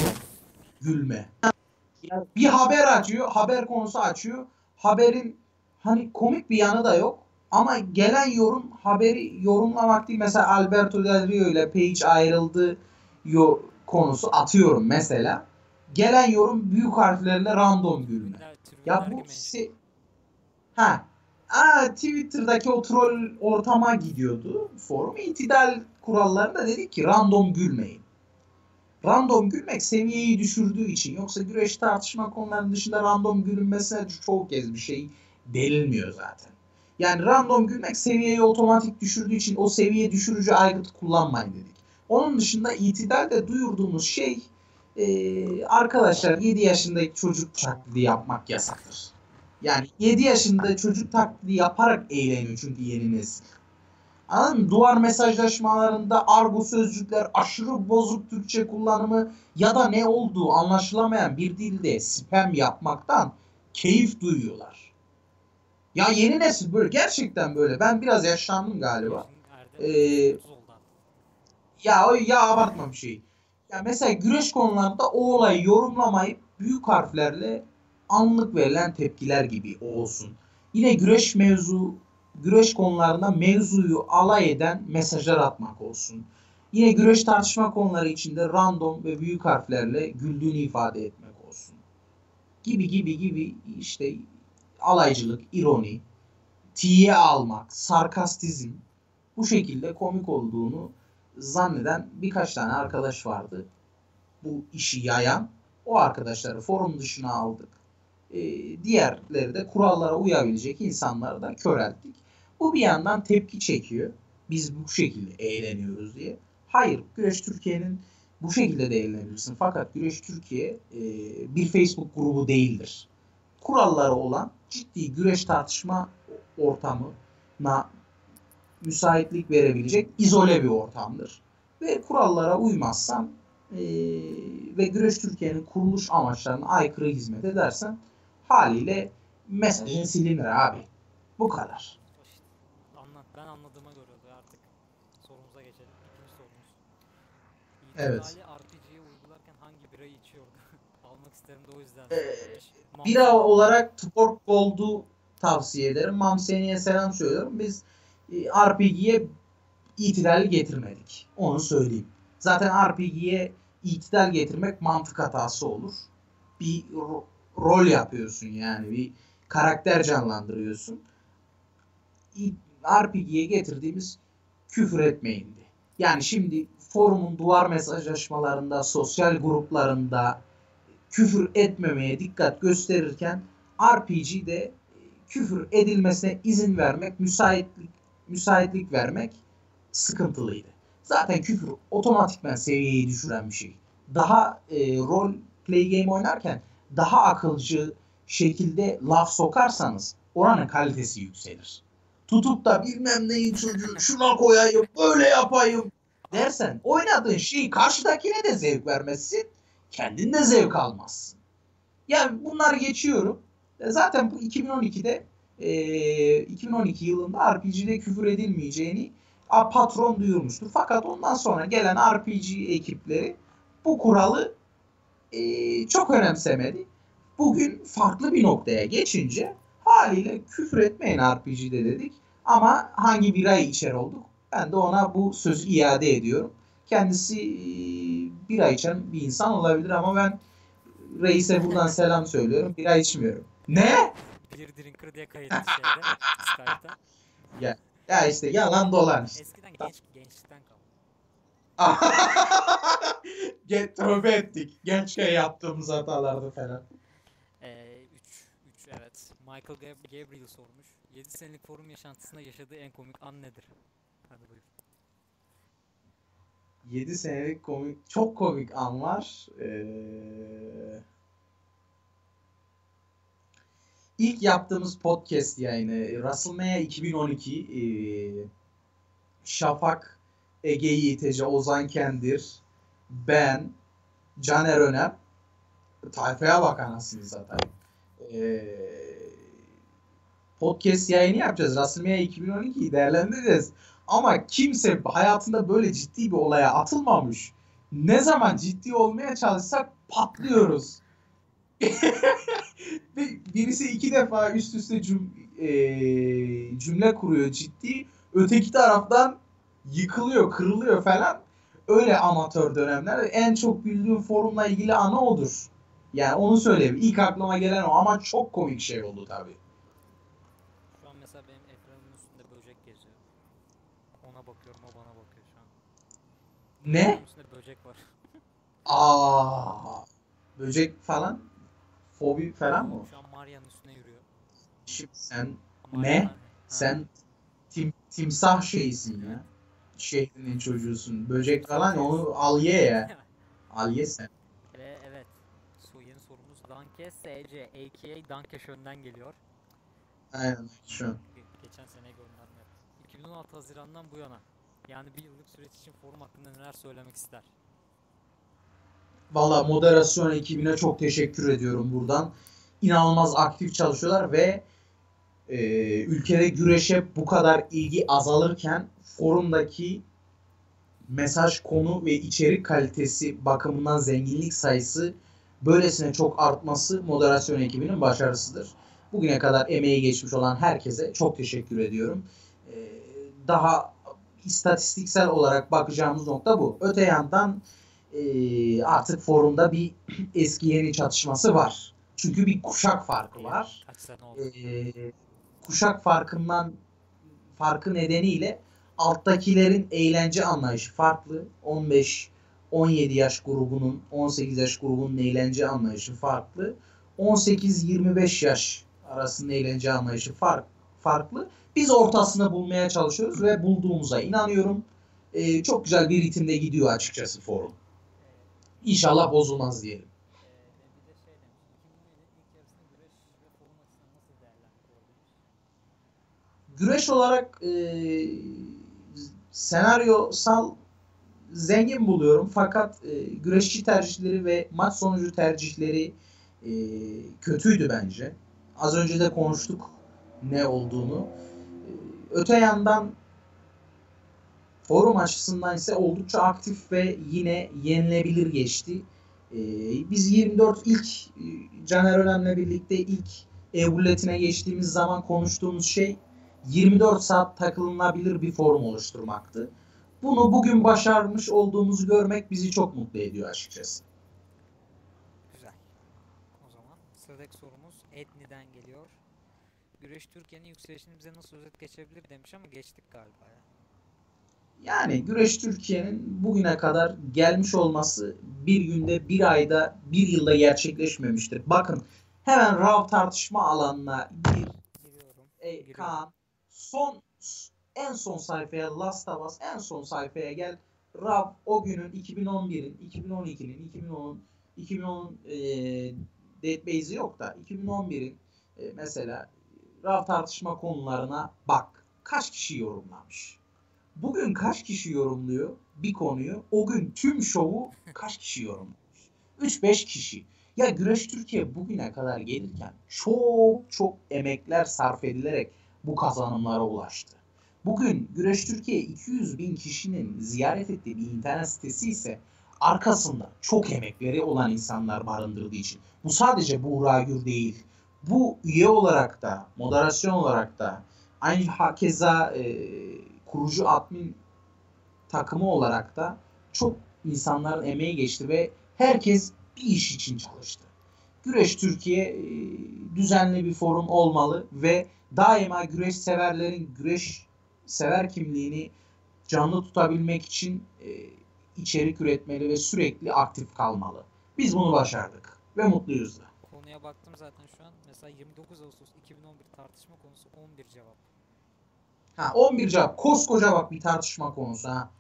gülme. Yani bir haber açıyor, haber konusu açıyor. Haberin hani komik bir yanı da yok. Ama gelen yorum haberi yorumlamak değil. Mesela Alberto Del Rio ile Page ayrıldı yo konusu atıyorum mesela. Gelen yorum büyük harflerle random gülme. Tribünler, Ya tribünler bu gibi se- ha Aa, Twitter'daki o troll ortama gidiyordu forum. İtidal kurallarında dedik ki random gülmeyin. Random gülmek seviyeyi düşürdüğü için. Yoksa güreş tartışma konularının dışında random gülünmesine çok kez bir şey denilmiyor zaten. Yani random gülmek seviyeyi otomatik düşürdüğü için o seviye düşürücü aygıt kullanmayın dedik. Onun dışında itidalde duyurduğumuz şey e, arkadaşlar yedi yaşındaki çocuk taklidi yapmak yasaktır. Yani yedi yaşında çocuk taklidi yaparak eğleniyor çünkü yeni nesil. Anladın mı? Duvar mesajlaşmalarında argo sözcükler, aşırı bozuk Türkçe kullanımı ya da ne olduğu anlaşılamayan bir dilde spam yapmaktan keyif duyuyorlar. Ya yeni nesil böyle gerçekten böyle. Ben biraz yaşlandım galiba. yaşın Ee, Erdem otuz oldu artık. ya o ya abartma bir şey. Ya mesela güreş konularında o olayı yorumlamayıp büyük harflerle anlık verilen tepkiler gibi olsun. Yine güreş mevzu güreş konularında mevzuyu alay eden mesajlar atmak olsun. Yine güreş tartışma konuları içinde random ve büyük harflerle güldüğünü ifade etmek olsun. Gibi gibi gibi işte alaycılık, ironi, tiye almak, sarkastizm bu şekilde komik olduğunu zanneden birkaç tane arkadaş vardı. Bu işi yayan. O arkadaşları forum dışına aldık. Ee, diğerleri de kurallara uyabilecek insanları da körelttik. Bu bir yandan tepki çekiyor. Biz bu şekilde eğleniyoruz diye. Hayır, Güreş Türkiye'nin bu şekilde de eğlenebilirsin. Fakat Güreş Türkiye e, bir Facebook grubu değildir. Kuralları olan ciddi güreş tartışma ortamına müsaitlik verebilecek izole bir ortamdır. Ve kurallara uymazsan e, ve Güreş Türkiye'nin kuruluş amaçlarına aykırı hizmet edersen haliyle mesajın silinir abi. Bu kadar. Basit. Anlat. Ben anladığıma göre de artık sorumuza geçelim. İkinci sorumuz. Evet. İtidali R P G'ye uygularken hangi birayı içiyordu? Almak isterim de o yüzden E, sordum demiş. bira Mamseni. olarak Tuborg Gold'u tavsiye ederim. Mamseni'ye selam söylüyorum. Biz e, R P G'ye itidal getirmedik. Onu söyleyeyim. Zaten R P G'ye itidal getirmek mantık hatası olur. Bir ro- rol yapıyorsun yani. Bir karakter canlandırıyorsun. R P G'ye getirdiğimiz küfür etmeyindi. Yani şimdi forumun duvar mesajlaşmalarında, sosyal gruplarında küfür etmemeye dikkat gösterirken R P G'de küfür edilmesine izin vermek, müsaitlik müsaitlik vermek sıkıntılıydı. Zaten küfür otomatikman seviyeyi düşüren bir şey. Daha e, rol play game oynarken daha akılcı şekilde laf sokarsanız oranın kalitesi yükselir. Tutup da bilmem neyin çocuğu şuna koyayım, böyle yapayım dersen oynadığın şeyi karşıdakine de zevk vermezsin, kendin de zevk almazsın. Yani bunlar geçiyorum. E, Zaten bu iki bin on ikide e, iki bin on iki yılında R P G'de küfür edilmeyeceğini a, patron duyurmuştur. Fakat ondan sonra gelen R P G ekipleri bu kuralı e, çok önemsemedi. Bugün farklı bir noktaya geçince haliyle küfür etmeyin R P G'de dedik. Ama hangi birayı içer olduk? Ben de ona bu sözü iade ediyorum. Kendisi e, bira içen bir insan olabilir ama ben reise buradan selam söylüyorum. Bira içmiyorum. Ne? Beer Drinker diye kayıtlı şeyde. Skype'ta. Ya, ya işte yalan dolan işte. Eskiden genç gençlikten kaldı. Ge- Tövbe ettik. Gençken yaptığımız hatalarda falan. Ee, üç üç evet. Michael Gab- Gabriel sormuş. yedi senelik forum yaşantısında yaşadığı en komik an nedir? Hadi buyur. yedi senelik komik, çok komik an var. Ee, ilk yaptığımız podcast yayını WrestleMania iki bin on iki. Ee, Şafak, Ege Yiğitece, Ozan Kendir, ben, Caner Önem, tayfaya bak anasını satayım. Ee, podcast yayını yapacağız. WrestleMania iki bin on ikiyi değerlendireceğiz. Ama kimse hayatında böyle ciddi bir olaya atılmamış. Ne zaman ciddi olmaya çalışsak patlıyoruz. Birisi iki defa üst üste cüm, e, cümle kuruyor ciddi. Öteki taraftan yıkılıyor, kırılıyor falan. Öyle amatör dönemler. En çok güldüğüm forumla ilgili anı odur. Yani onu söyleyeyim. İlk aklıma gelen o ama çok komik şey oldu tabii. Şu an mesela benim ekranımın üstünde böcek geziyor. Ona bakıyorum, o bana bakıyor şu an. Ne? Ekranımın üstünde böcek var. Aa, böcek falan, fobi falan mı? Şu an Maria'nın üstüne yürüyor. Şimdi sen Maria ne? ha. Sen tim, timsah şeysin ya. Şehrinin çocuğusun. Böcek falan onu al ye ya. Al ye sen. Ve evet. Su yeni sorumuz Danke S C A K A Danke Schön'den geliyor. Aynen şu an. Ge- Geçen sene gönderme. iki bin on altı Haziran'dan bu yana. Yani bir yıllık süreç için forum hakkında neler söylemek ister? Valla moderasyon ekibine çok teşekkür ediyorum buradan. İnanılmaz aktif çalışıyorlar ve e, ülkede güreşe bu kadar ilgi azalırken forumdaki mesaj, konu ve içerik kalitesi bakımından zenginlik sayısı böylesine çok artması moderasyon ekibinin başarısıdır. Bugüne kadar emeği geçmiş olan herkese çok teşekkür ediyorum. Ee, daha istatistiksel olarak bakacağımız nokta bu. Öte yandan e, artık forumda bir eski yeni çatışması var. Çünkü bir kuşak farkı var. Kaç sene oldu? Ee, kuşak farkından farkı nedeniyle alttakilerin eğlence anlayışı farklı. on beş on yedi yaş grubunun, on sekiz yaş grubunun eğlence anlayışı farklı. on sekiz yirmi beş yaş arasında eğlence anlayışı fark, farklı. Biz ortasını bulmaya çalışıyoruz ve bulduğumuza inanıyorum. Ee, çok güzel bir ritimde gidiyor açıkçası forum. İnşallah bozulmaz diyelim. Ee, bir de şey demiş. iki bin on yedinin ilk yarısını güreş ve forum açısından nasıl değerlendiriyor demiş. Güreş olarak e, senaryosal zengin buluyorum fakat e, güreşçi tercihleri ve maç sonucu tercihleri e, kötüydü bence. Az önce de konuştuk ne olduğunu. E, öte yandan forum açısından ise oldukça aktif ve yine yenilebilir geçti. E, biz yirmi dört ilk e, Caner Önem'le birlikte ilk e-bulletine geçtiğimiz zaman konuştuğumuz şey yirmi dört saat takılınabilir bir forum oluşturmaktı. Bunu bugün başarmış olduğumuzu görmek bizi çok mutlu ediyor açıkçası. Güzel. O zaman sıradaki sorumuz Edni'den geliyor. Güreş Türkiye'nin yükselişini bize nasıl özet geçebilir demiş ama geçtik galiba ya. Yani Güreş Türkiye'nin bugüne kadar gelmiş olması bir günde, bir ayda, bir yılda gerçekleşmemiştir. Bakın hemen Rav tartışma alanına gir. Giriyorum. E, Giriyorum. Kaan son en son sayfaya Last of Us en son sayfaya gel. Rav o günün iki bin on birin, iki bin on ikinin, iki bin onun, iki bin onun e, database'i yok da iki bin on birin e, mesela Rav tartışma konularına bak. Kaç kişi yorumlamış? Bugün kaç kişi yorumluyor bir konuyu? O gün tüm şovu kaç kişi yorumlamış? üç beş kişi. Ya Güreş Türkiye bugüne kadar gelirken çok çok emekler sarf edilerek bu kazanımlara ulaştı. Bugün Güreş Türkiye iki yüz bin kişinin ziyaret ettiği bir internet sitesi ise arkasında çok emekleri olan insanlar barındırdığı için. Bu sadece Buğra Gür değil. Bu üye olarak da, moderasyon olarak da, aynı hakeza e, kurucu admin takımı olarak da çok insanların emeği geçti ve herkes bir iş için çalıştı. Güreş Türkiye e, düzenli bir forum olmalı ve daima güreş severlerin güreş sever kimliğini canlı tutabilmek için e, içerik üretmeli ve sürekli aktif kalmalı. Biz bunu başardık ve mutluyuz da. Konuya baktım zaten şu an. Mesela yirmi dokuz Ağustos iki bin on bir tartışma konusu on bir cevap. Ha, on bir cevap. Koskoca bak bir tartışma konusu ha.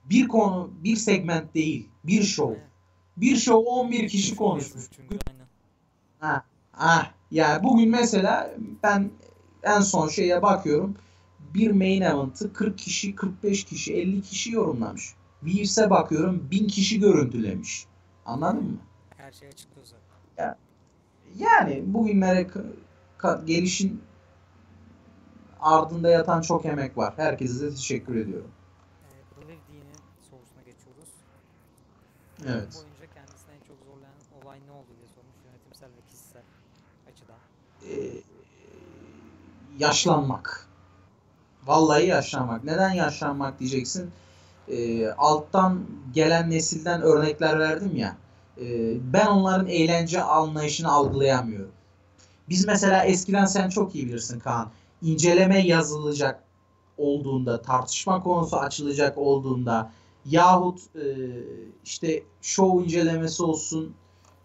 Bir konu, bir segment değil, bir show. Aynen. Bir show on bir kişi Çok konuşmuş. yazılı çünkü aynen. Ha, ha. Yani bugün mesela ben en son şeye bakıyorum. Bir main event'ı kırk kişi, kırk beş kişi, elli kişi yorumlamış. Views'e bakıyorum bin kişi görüntülemiş. Anladın mı? Her şey açıklıyor zaten. Ya, yani bugünlere k- ka- gelişin ardında yatan çok emek var. Herkese de teşekkür ediyorum. Ee, Believe D'nin sorusuna geçiyoruz. Oyun Evet. boyunca kendisine en çok zorlayan olay ne oldu diye sormuş yönetimsel ve kişisel açıdan. Ee, yaşlanmak. Vallahi yaşlanmak. Neden yaşlanmak diyeceksin? Ee, alttan gelen nesilden örnekler verdim ya. Ee, ben onların eğlence anlayışını algılayamıyorum. Biz mesela eskiden sen çok iyi bilirsin Kaan. İnceleme yazılacak olduğunda, tartışma konusu açılacak olduğunda yahut e, işte show incelemesi olsun,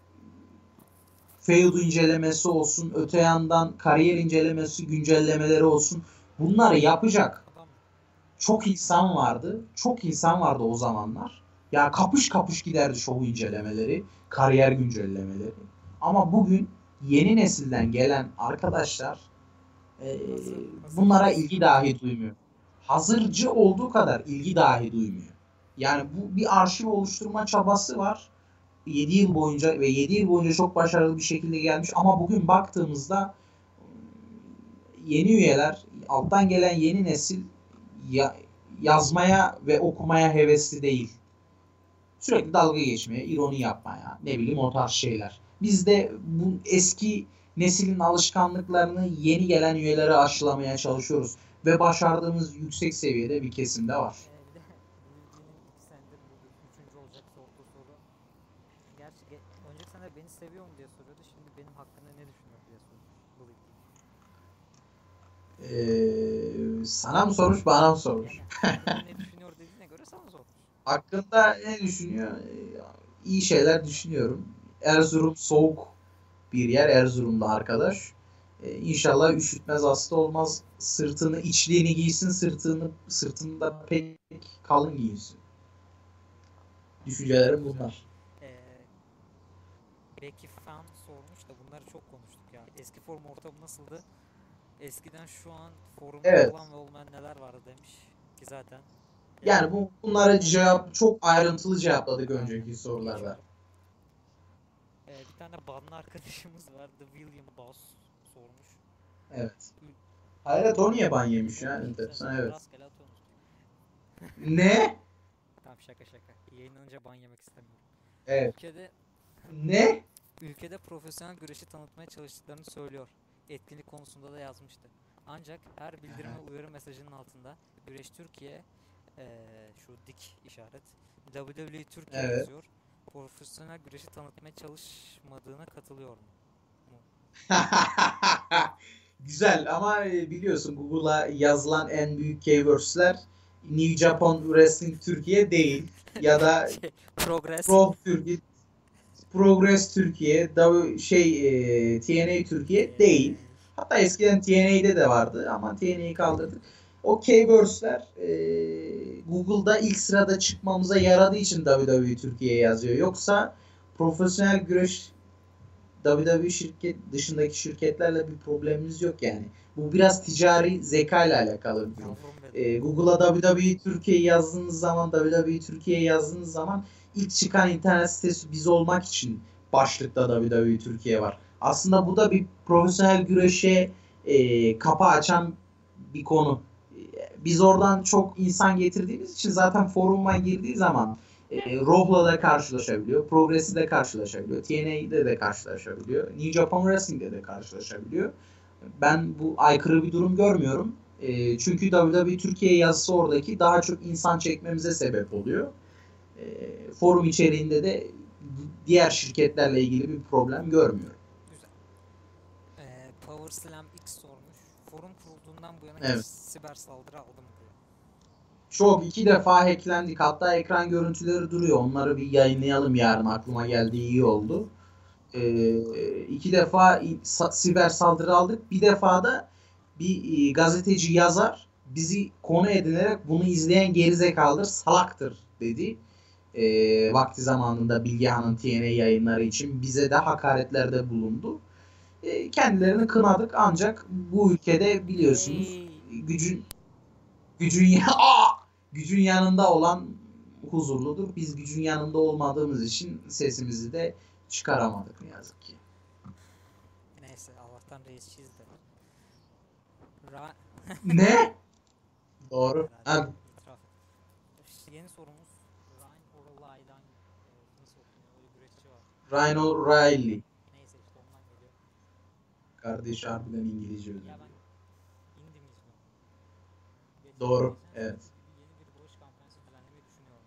feud incelemesi olsun, öte yandan kariyer incelemesi, güncellemeleri olsun. Bunları yapacak Adam çok insan vardı. Çok insan vardı o zamanlar. Ya kapış kapış giderdi show incelemeleri, kariyer güncellemeleri. Ama bugün yeni nesilden gelen arkadaşlar e, hazır, hazır bunlara mıyız? ilgi dahi duymuyor. Hazırcı olduğu kadar ilgi dahi duymuyor. Yani bu bir arşiv oluşturma çabası var. yedi yıl boyunca ve yedi yıl boyunca çok başarılı bir şekilde gelmiş ama bugün baktığımızda yeni üyeler, alttan gelen yeni nesil ya, yazmaya ve okumaya hevesli değil. Sürekli dalga geçmeye, ironi yapmaya, ne bileyim o tarz şeyler. Biz de bu eski neslin alışkanlıklarını yeni gelen üyelere aşılamaya çalışıyoruz. Ve başardığımız yüksek seviyede bir kesimde var. Ee, bir de Believe D'nin iki senedir bu üçüncü olacak sorduğu soru. Gerçi ge- önceki sene beni seviyor mu diye soruyordu. Şimdi benim hakkında ne düşünüyor diye soruyor. Believe D. Ee, sana mı sormuş, bana mı sormuş? Yani hakkında ne düşünüyor dediğine göre sana sormuş. Hakkında ne düşünüyor? Ee, İyi şeyler düşünüyorum. Erzurum soğuk bir yer. Erzurum'da arkadaş. Ee, İnşallah üşütmez, hasta olmaz. Sırtını, içliğini giysin, sırtını sırtında pek kalın giysin. Düşüncelerim Güzel. bunlar. Ee, Becky Fan sormuş da bunları çok konuştuk ya. Eski forum ortamı nasıldı? Eskiden şu an forumda Evet. olan ve olmayan neler vardı demiş ki zaten. Yani Yani bu bunlara cevap çok ayrıntılı cevapladık aynen. önceki İyi sorularda. çünkü. Ee, bir tane banlı arkadaşımız vardı. William Boss sormuş. Evet. Ül- Hayret o niye ban yemiş ya? Sen Enteresan, sonra evet. rastgele atıyorsunuz. Ne? Tamam şaka şaka. Yayınlanınca ban yemek istemiyorum. Evet. Ülkede Ne? ülkede profesyonel güreşi tanıtmaya çalıştıklarını söylüyor. Etkinlik konusunda da yazmıştı. Ancak her bildirim ve uyarı mesajının altında Güreş Türkiye eee, şu dik işaret W W E Türkiye Evet. yazıyor. Profesyonel güreşi tanıtmaya çalışmadığına katılıyor mu? Mu? Güzel ama e, biliyorsun Google'a yazılan en büyük keywords'ler New Japan Wrestling Türkiye değil ya da Şey, Progress. Pro Türkiye, Progress Türkiye, W şey e, T N A Türkiye değil. Hatta eskiden T N A'de de vardı ama T N A'yı kaldırdık. O keywords'ler e, Google'da ilk sırada çıkmamıza yaradığı için W W E Türkiye yazıyor. Yoksa profesyonel güreş W W E şirket dışındaki şirketlerle bir problemimiz yok yani. Bu biraz ticari zeka ile alakalı bir durum. Yavrum E, benim. Google'a W W E Türkiye yazdığınız zaman, W W E Türkiye yazdığınız zaman ilk çıkan internet sitesi biz olmak için başlıkta W W E Türkiye var. Aslında bu da bir profesyonel güreşe e, kapı açan bir konu. E, Biz oradan çok insan getirdiğimiz için zaten foruma girdiği zaman e, Raw'la da karşılaşabiliyor, Progress'le de karşılaşabiliyor, T N A'de de karşılaşabiliyor, New Japan Wrestling'de de karşılaşabiliyor. Ben bu aykırı bir durum görmüyorum. E, çünkü W W E Türkiye yazısı oradaki daha çok insan çekmemize sebep oluyor. E, forum içeriğinde de diğer şirketlerle ilgili bir problem görmüyorum. Güzel. Ee, Power Slam X sormuş. Forum kurulduğundan bu yana hiç Evet. siber saldırı aldı mı diyor. Çok iki defa hacklendik. Hatta ekran görüntüleri duruyor. Onları bir yayınlayalım yarın. Aklıma geldi, iyi oldu. Ee, iki defa sa- siber saldırı aldık. Bir defa da bir e, gazeteci yazar bizi konu edinerek bunu izleyen gerizekalıdır, salaktır dedi. E, vakti zamanında Bilgehan'ın T N A yayınları için bize de hakaretlerde bulundu. E, kendilerini kınadık ancak bu ülkede biliyorsunuz Hey. gücün gücün ya Aa! gücün yanında olan huzurludur. Biz gücün yanında olmadığımız için sesimizi de çıkaramadık ne yazık ki. Neyse Allah'tan reisçiyiz de. Ra Ne? Doğru. herhalde Ha, itiraf. İşte yeni sorumuz Ryan Orolai'dan e, nasıl okunuyor? Öyle bir güreşçi var. Ryan O'Reilly. Neyse işte ondan geliyor. Kardeş harbiden İngilizce Ya ödüyor. ben indi mi izliyorum? Geçen, Doğru. geçen Evet. sene gibi yeni bir bağış kampanyası düzenlemeyi düşünüyorum.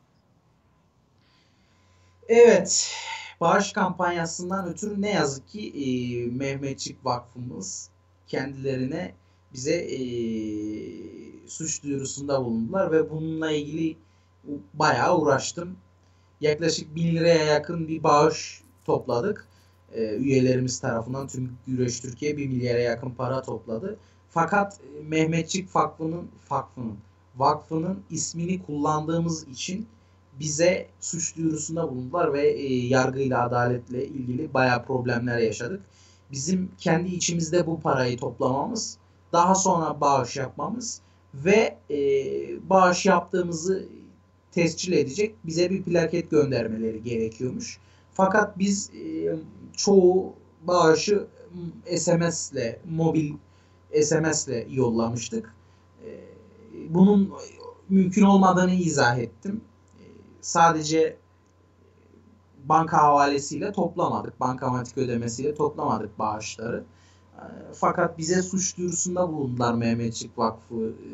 Evet. Bağış kampanyasından ötürü ne yazık ki e, Mehmetçik Vakfımız kendilerine bize e, suç duyurusunda bulundular ve bununla ilgili bayağı uğraştım. Yaklaşık bin liraya yakın bir bağış topladık. E, üyelerimiz tarafından tüm Güreş Türkiye bir milyara yakın para topladı. Fakat e, Mehmetçik Vakfı'nın Vakfı'nın Vakfı'nın ismini kullandığımız için bize suç duyurusunda bulundular ve e, yargıyla adaletle ilgili bayağı problemler yaşadık. Bizim kendi içimizde bu parayı toplamamız, daha sonra bağış yapmamız ve e, bağış yaptığımızı tescil edecek bize bir plaket göndermeleri gerekiyormuş. Fakat biz e, çoğu bağışı S M S ile, mobil S M S ile yollamıştık. E, bunun mümkün olmadığını izah ettim. E, sadece banka havalesiyle toplamadık, bankamatik ödemesiyle toplamadık bağışları. E, fakat bize suç duyurusunda bulundular Mehmetçik Vakfı e,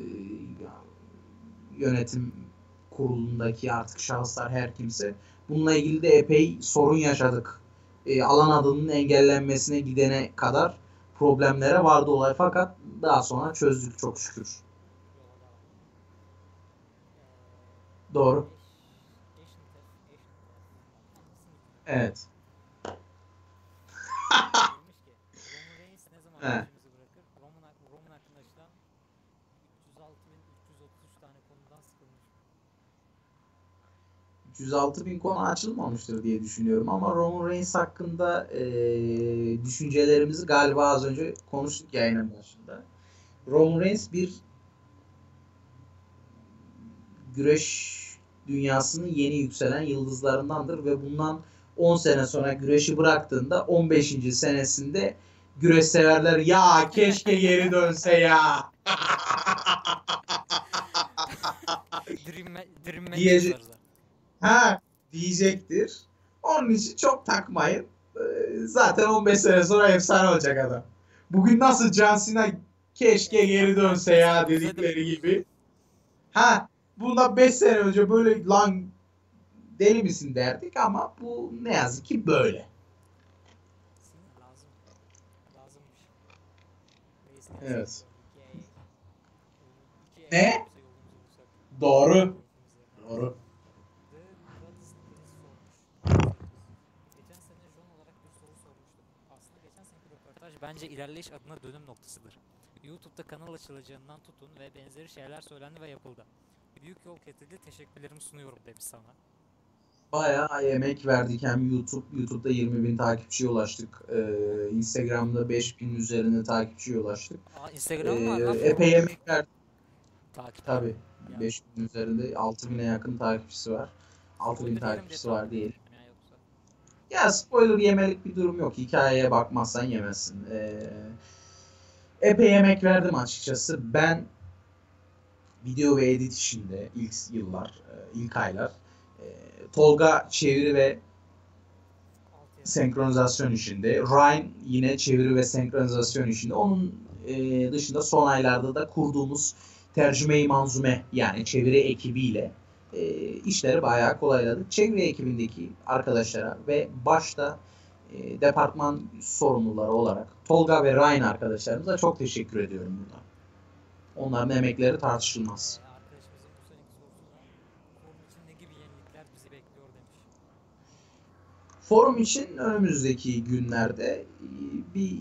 yönetim kurulundaki artık şahıslar her kimse. Bununla ilgili de epey sorun yaşadık. E, alan adının engellenmesine gidene kadar problemlere vardı olay fakat daha sonra çözdük çok şükür. Yola devam. Ee, Doğru. Eş, Eşintef, Eşintef. Anlasın gitmiyor. Evet. Demiş ki Roman Reigns ne zaman He. peşimizi bırakır? Roman, hak- Roman hakkında açılan üç yüz altı bin üç yüz otuz üç tane konudan sıkılmış. üç yüz altı bin konu açılmamıştır diye düşünüyorum ama Roman Reigns hakkında e, düşüncelerimizi galiba az önce konuştuk yayının başında. Roman Reigns bir güreş dünyasının yeni yükselen yıldızlarındandır ve bundan on sene sonra güreşi bıraktığında on beşinci senesinde güreş severler ya keşke geri dönse ya Dream, ma- Dream Match Diyecek. yazarlar. ha diyecektir. Onun için çok takmayın. Ee, Zaten on beş sene sonra efsane olacak adam. Bugün nasıl John Cena keşke geri dönse ya dedikleri gibi. Ha, bundan beş sene önce böyle lan deli misin derdik ama bu ne yazık ki böyle. Sinir lazım. Lazımmış. Reis ne Evet. yazıyor? iki A. iki A Ne? yoksa yolumuzu bulsak. Doğru. Keyfimiz yerine. Doğru. The Goddess Deniz sormuş. Geçen sene John olarak bir soru sormuştum. Aslında geçen seneki röportaj bence ilerleyiş adına dönüm noktasıdır. YouTube'da kanal açılacağından tutun ve benzeri şeyler söylendi ve yapıldı. Büyük yol kat edildi, teşekkürlerimi sunuyorum demiş sana. Bayağı emek verdik hem YouTube, YouTube'da yirmi bin takipçiye ulaştık. Ee, Instagram'da beş bin üzerinde takipçiye ulaştık. Aa, Instagram var Ee, lan. epey emek verdik. Takip. Tabii. Ya. beş bin üzerinde altı bine yakın takipçisi var. altı bin Spoiler yerim diye takipçisi var tahmin değil. ettim ya yoksa. Ya spoiler yemelik bir durum yok. Hikayeye bakmazsan yemezsin. Ee, epey emek verdim açıkçası. Ben video ve edit işinde ilk yıllar, e, ilk aylar e, Tolga çeviri ve Altı yıl. senkronizasyon işinde. Ryan yine çeviri ve senkronizasyon işinde. Onun e, dışında son aylarda da kurduğumuz tercüme-i manzume yani çeviri ekibiyle e, işleri bayağı kolayladık. Çeviri ekibindeki arkadaşlara ve başta e, departman sorumluları olarak Tolga ve Ryan arkadaşlarımıza çok teşekkür ediyorum burada. Onların emekleri tartışılmaz. Ee, arkadaşımızın bu seneki sorusuna forum için ne gibi yenilikler bizi bekliyor demiş. Forum için önümüzdeki günlerde e, bir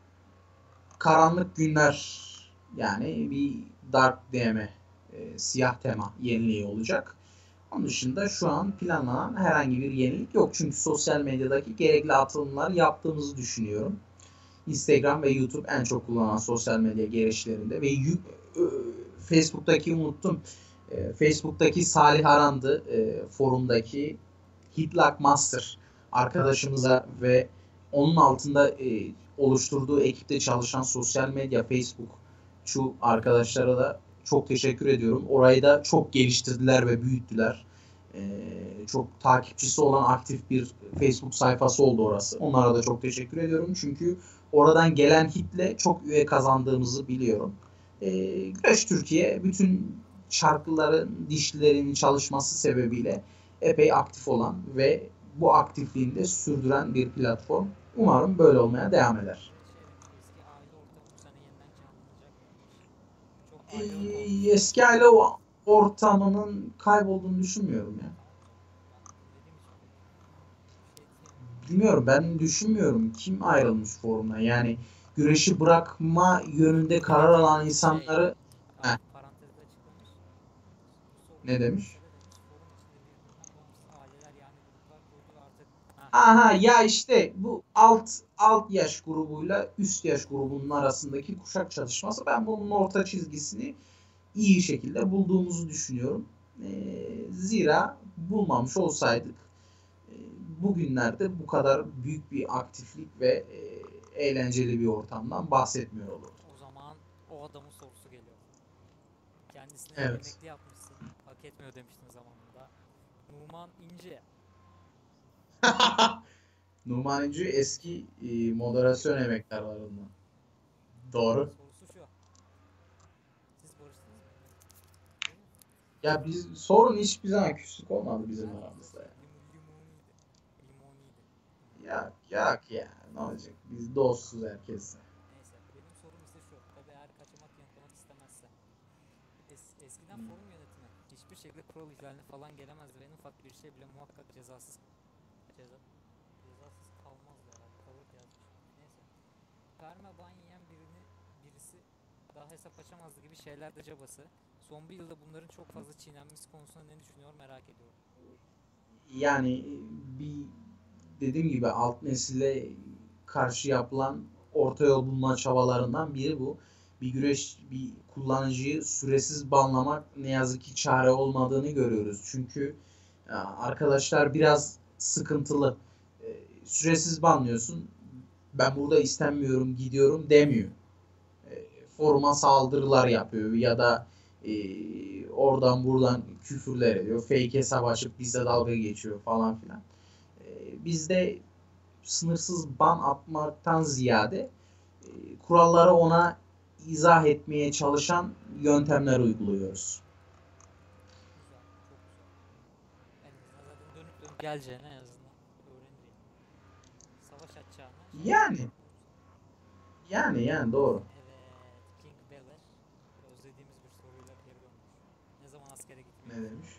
karanlık günler yani bir dark D M, e, siyah tema yeniliği olacak. Onun dışında şu an planlanan herhangi bir yenilik yok. Çünkü sosyal medyadaki gerekli atılımları yaptığımızı düşünüyorum. Instagram ve YouTube en çok kullanılan sosyal medya gereçlerinde ve Facebook'taki unuttum. Facebook'taki Salih Arandı, forumdaki Hitlock Master arkadaşımıza ve onun altında e, oluşturduğu ekipte çalışan sosyal medya Facebook şu arkadaşlara da çok teşekkür ediyorum. Orayı da çok geliştirdiler ve büyüttüler. E, çok takipçisi olan aktif bir Facebook sayfası oldu orası. Onlara da çok teşekkür ediyorum. Çünkü oradan gelen hitle çok üye kazandığımızı biliyorum. E, Güreş Türkiye bütün şarkıların, dişlilerinin çalışması sebebiyle epey aktif olan ve bu aktifliğini de sürdüren bir platform. Umarım böyle olmaya devam eder. Ee, eski aile ortamının kaybolduğunu düşünmüyorum ya. Bilmiyorum, ben düşünmüyorum. Kim ayrılmış forumdan? Yani güreşi bırakma yönünde karar alan insanları Heh, ne demiş? Aha ya işte bu alt alt yaş grubuyla üst yaş grubunun arasındaki kuşak çatışması. Ben bunun orta çizgisini iyi şekilde bulduğumuzu düşünüyorum. Ee, zira bulmamış olsaydık e, bugünlerde bu kadar büyük bir aktiflik ve e, eğlenceli bir ortamdan bahsetmiyor olurduk. O zaman o adamın sorusu geliyor. Kendisine Evet. emekli yapmışsın. Hak etmiyor demiştin zamanında. Numan İnce. Numan İnce eski e, moderasyon emektarlarından. Doğru. Sorusu şu. Siz barıştınız mı? Ya biz sorun hiçbir zaman küslük olmadı bizim aramızda ya. Limoniydi. Limoniydi. Ya yak ya ne olacak? Biz dostuz herkesle. Neyse benim sorum ise şu. Tabii eğer kaçamak yanıtlamak istemezse. Es, eskiden forum yönetimi hiçbir şekilde kural ihlaline falan gelemezdi ve en ufak bir şey bile muhakkak cezasız ceza, cezasız kalmazdı herhalde. Kalır yazmış. Neyse. Perma ban yiyen birini birisi daha hesap açamazdı gibi şeyler de cabası. Son bir yılda bunların çok fazla çiğnenmesi konusunda ne düşünüyor merak ediyorum. Yani bir dediğim gibi alt nesile karşı yapılan orta yol bulma çabalarından biri bu. Bir güreş, bir kullanıcıyı süresiz banlamak ne yazık ki çare olmadığını görüyoruz. Çünkü arkadaşlar biraz sıkıntılı. Süresiz banlıyorsun. Ben burada istenmiyorum, gidiyorum demiyor. Foruma saldırılar yapıyor ya da e, oradan buradan küfürler ediyor. Fake hesap açıp bizle dalga geçiyor falan filan. E, bizde sınırsız ban atmaktan ziyade e, kuralları ona izah etmeye çalışan yöntemler uyguluyoruz. Güzel, çok güzel. En azından zaten dönüp dönüp geleceğine en azından öğreneceğim. Savaş açacağına şey Yani yapacağım. yani yani doğru. Evet, King Beller özlediğimiz bir soruyla geri dönmüş. Ne zaman askere gitmeyi Ne demiş? düşünüyormuş?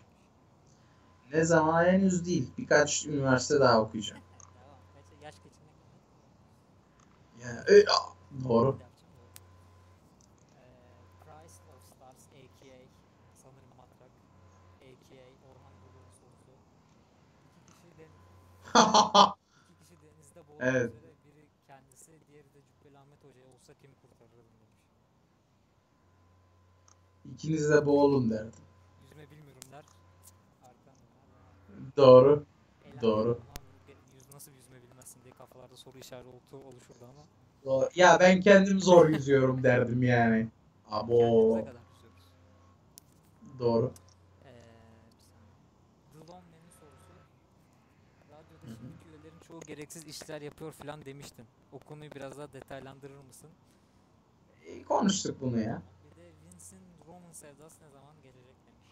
Ne zaman henüz değil. Birkaç üniversite daha okuyacağım. Devam. Kaç, yaş kaçına kadar? Yani, e, doğru. Yapacağım, doğru. Ee, Christ of Stars A K A sanırım Matrak A K A Orhan Bulu'nun sorusu. İki kişi, den iki kişi denizde boğulmak Evet. üzere, biri kendisi, diğeri de Cübbeli Ahmet Hoca'ya olsa kimi kurtarırdım demiş. İkiniz de boğulun derdim. Yüzme bilmiyorum der. Arkan döner. Doğru. Eğlendim Doğru. ama yüz, nasıl yüzme bilmezsin diye kafalarda soru işareti oluşurdu ama. Doğru. Ya ben kendim zor yüzüyorum derdim yani. Abo. Kendimize kadar yüzüyoruz. Doğru. Ee, bir saniye. Dlomne'nin sorusu. Radyoda Hı hı. şimdiki üyelerin çoğu gereksiz işler yapıyor filan demiştin. O konuyu biraz daha detaylandırır mısın? E, konuştuk bunu ya. Bir de Vince'in Roman sevdası ne zaman gelecek demiş.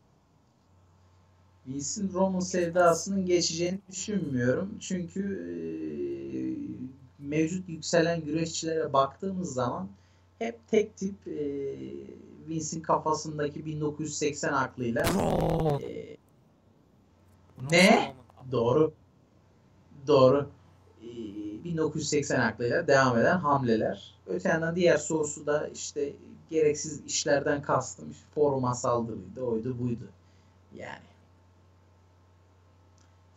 Vince'in Roman sevdasının geçeceğini düşünmüyorum. Çünkü e, mevcut yükselen güreşçilere baktığımız zaman hep tek tip e, Vince'in kafasındaki bin dokuz yüz seksen aklıyla e, ne? Doğru. Doğru. E, bin dokuz yüz seksen aklıyla devam eden hamleler. Öte yandan diğer sorusu da işte gereksiz işlerden kastım. İşte foruma saldırıydı, oydu buydu. Yani.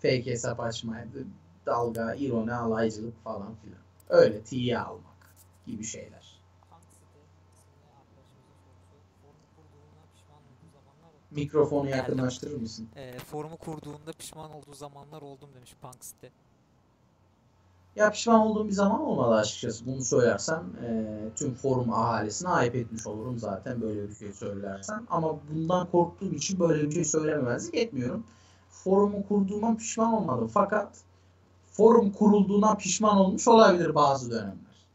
Fake hesap açmaydı. Dalga, ironi, alaycılık falan filan. Öyle tiye almak gibi şeyler. Mikrofonu Geldim. yakınlaştırır mısın? E, forumu kurduğunda pişman olduğu zamanlar oldum demiş Punk City. Ya pişman olduğum bir zaman olmadı açıkçası. Bunu söylersem e, tüm forum ahalisine ayıp etmiş olurum zaten böyle bir şey söylersem. Ama bundan korktuğum için böyle bir şey söylememezlik etmiyorum. Forumu kurduğuma pişman olmadım. Fakat forum kurulduğuna pişman olmuş olabilir bazı dönemler.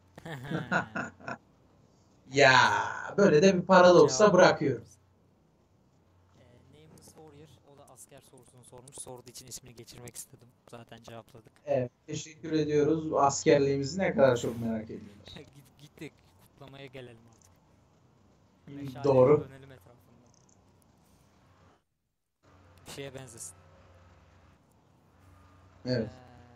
Ya böyle de bir paradoksa Cevabı bırakıyorum. E, Nameless Warrior, o da asker sorusunu sormuş. Sorduğu için ismini geçirmek istedim. Zaten cevapladık. Evet, teşekkür ediyoruz. Askerliğimizi ne kadar çok merak ediyoruz. Git, gittik. Kutlamaya gelelim artık. Meşaleyle Doğru. dönelim etrafında. Bir şeye benzesin. Evet.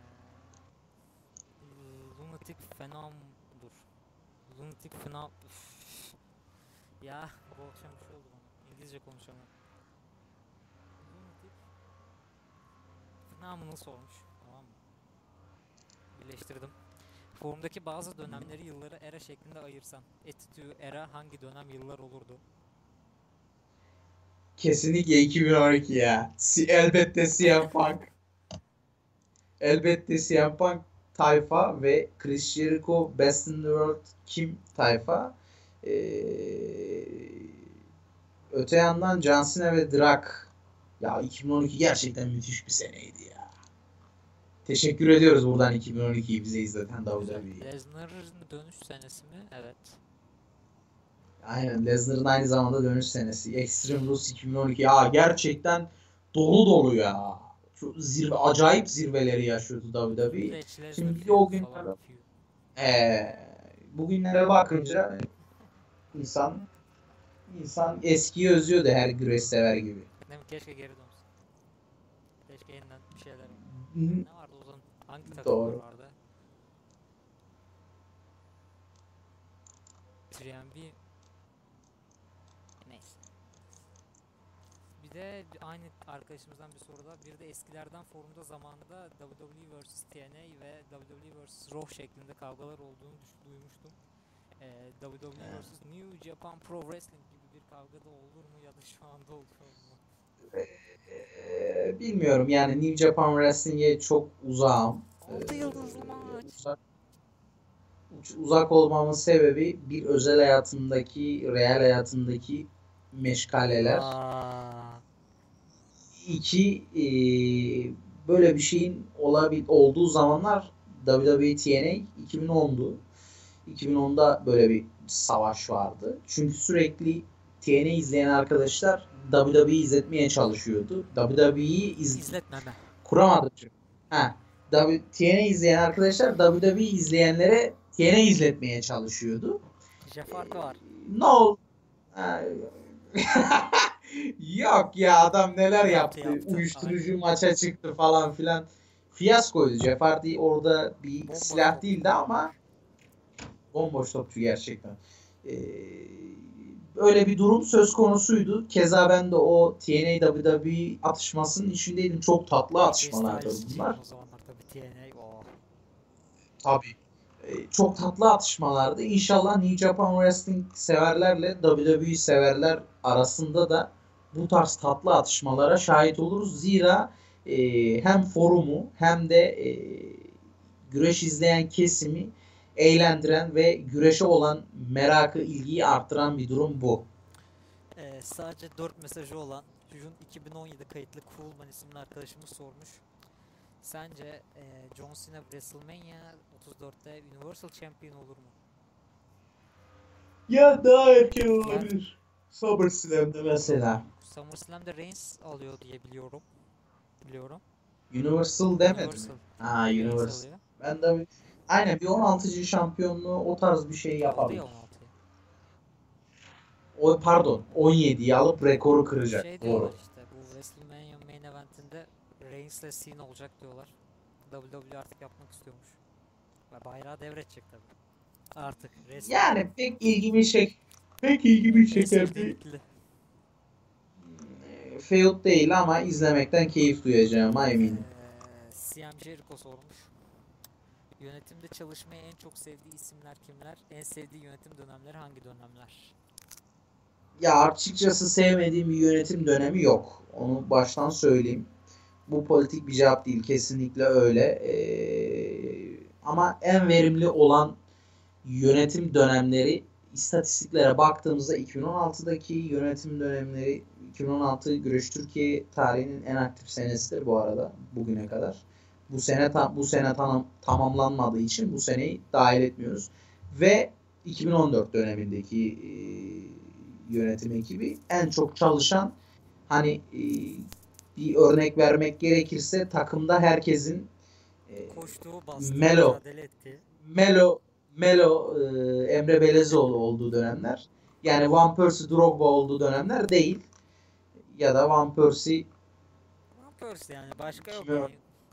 Ee, Lunatic Phenom dur. Lunatic Phenom Üf. Ya bu akşam bir şey oldu bana. İngilizce konuşamam. Lunatic Phenomenal sormuş. Tamam mı? Birleştirdim. Forumdaki bazı dönemleri yılları era şeklinde ayırsan, Attitude era hangi dönem yıllar olurdu? Kesinlikle iki bin on iki ya. Si- Elbette C M Punk. Elbette C M Punk tayfa ve Chris Jericho Best in the World Kim tayfa. Ee, öte yandan John Cena ve Drak. Ya iki bin on iki gerçekten müthiş bir seneydi ya. Teşekkür ediyoruz buradan iki bin on ikiyi bize izleten W W E. Lesnar'ın dönüş senesi mi? Evet. Aynen, Lesnar'ın aynı zamanda dönüş senesi. Extreme Rules iki bin on iki. Ya gerçekten dolu dolu ya. Şu zirve, acayip zirveleri yaşıyordu W W E. Fletch, Lesnar, Şimdi bir de feud o günlere, falan, feud. ee, bugünlere bakınca insan insan eskiyi özlüyordu her güreş sever gibi. Değil mi? Keşke geri dönsün. Keşke yeniden bir şeyler. Hı hı. Ne vardı o zaman? Hangi takımlar Doğru. vardı? üç M B. Neyse. Bir de bir- aynı arkadaşımızdan bir soru da. Bir de eskilerden forumda zamanında W W E vs T N A ve W W E vs Raw şeklinde kavgalar olduğunu düş- duymuştum. Ee, W W E vs New Japan Pro Wrestling gibi bir kavgada olur mu ya da şu anda oluyor mu? Ee, bilmiyorum yani New Japan Wrestling'e çok uzağım. altı Ee, yıldızlı maç. uzak, uzak olmamın sebebi bir özel hayatımdaki, real hayatımdaki meşgaleler. Aa, İki, eee, böyle bir şeyin olabil olduğu zamanlar W W E T N A iki bin ondu. iki bin onda böyle bir savaş vardı. Çünkü sürekli T N A izleyen arkadaşlar W W E izletmeye çalışıyordu. W W E'yi iz izletmeme. kuramadı çünkü. Ha, W- T N A izleyen arkadaşlar W W E izleyenlere T N A izletmeye çalışıyordu. Jeff Hardy var. Ne oldu? Ha, yok ya, adam neler Yaptı, yaptı. yaptı. Uyuşturucu maça çıktı falan filan. Fiyaskoydu. Jeff Hardy orada bir Bomboş silah topçu. değildi ama bomboş topçu gerçekten. Ee, öyle bir durum söz konusuydu. Keza ben de o T N A W W E atışmasının içindeydim. Çok tatlı atışmalardı bunlar. O zamanlar tabii T N A. Oh. Tabii. Ee, çok tatlı atışmalardı. İnşallah New Japan Wrestling severlerle W W E severler arasında da bu tarz tatlı atışmalara şahit oluruz. Zira e, hem forumu hem de e, güreş izleyen kesimi eğlendiren ve güreşe olan merakı, ilgiyi arttıran bir durum bu. Ee, sadece dört mesajı olan Jun iki bin on yedi kayıtlı Coolman isimli arkadaşımız sormuş. Sence e, John Cena WrestleMania otuz dörtte Universal Champion olur mu? Ya daha erken olabilir. SummerSlam'da mesela. SummerSlam'de Reigns alıyor diye biliyorum. Biliyorum. Universal demedim mi? Universal. Ha, Reigns Universal. alıyor. Ben de aynen bir on altıncı şampiyonluğu o tarz bir şey Aldı yapabilir. ya on altıyı. O pardon, on yediyi alıp rekoru kıracak. Şey Doğru. diyorlar işte bu WrestleMania main eventinde Reigns'le Cena olacak diyorlar. W W E artık yapmak istiyormuş. Ve bayrağı devredecek tabii. Artık resmen. Yani pek ilgimi çek pek ilgimi En çeken sevdiğim bir ikili. feud değil ama izlemekten keyif duyacağıma eminim. Ee, C M Jericho sormuş. Yönetimde çalışmayı en çok sevdiği isimler kimler? En sevdiği yönetim dönemleri hangi dönemler? Ya açıkçası sevmediğim bir yönetim dönemi yok. Onu baştan söyleyeyim. Bu politik bir cevap değil. Kesinlikle öyle. Ee, ama en verimli olan yönetim dönemleri istatistiklere baktığımızda iki bin on altıdaki yönetim dönemleri iki bin on altı Güreş Türkiye tarihinin en aktif senesidir bu arada bugüne kadar. Bu sene tam bu sene tam, tamamlanmadığı için bu seneyi dahil etmiyoruz. Ve iki bin on dört dönemindeki e, yönetim ekibi en çok çalışan, hani e, bir örnek vermek gerekirse takımda herkesin e, Koştuğu, bastığı, Melo mücadele etti. Melo Melo e, Emre Belezoğlu olduğu dönemler. Yani Van Persie Drogba olduğu dönemler değil. Ya da Van Persie Van Persie yani başka yok. Kimi- Yani.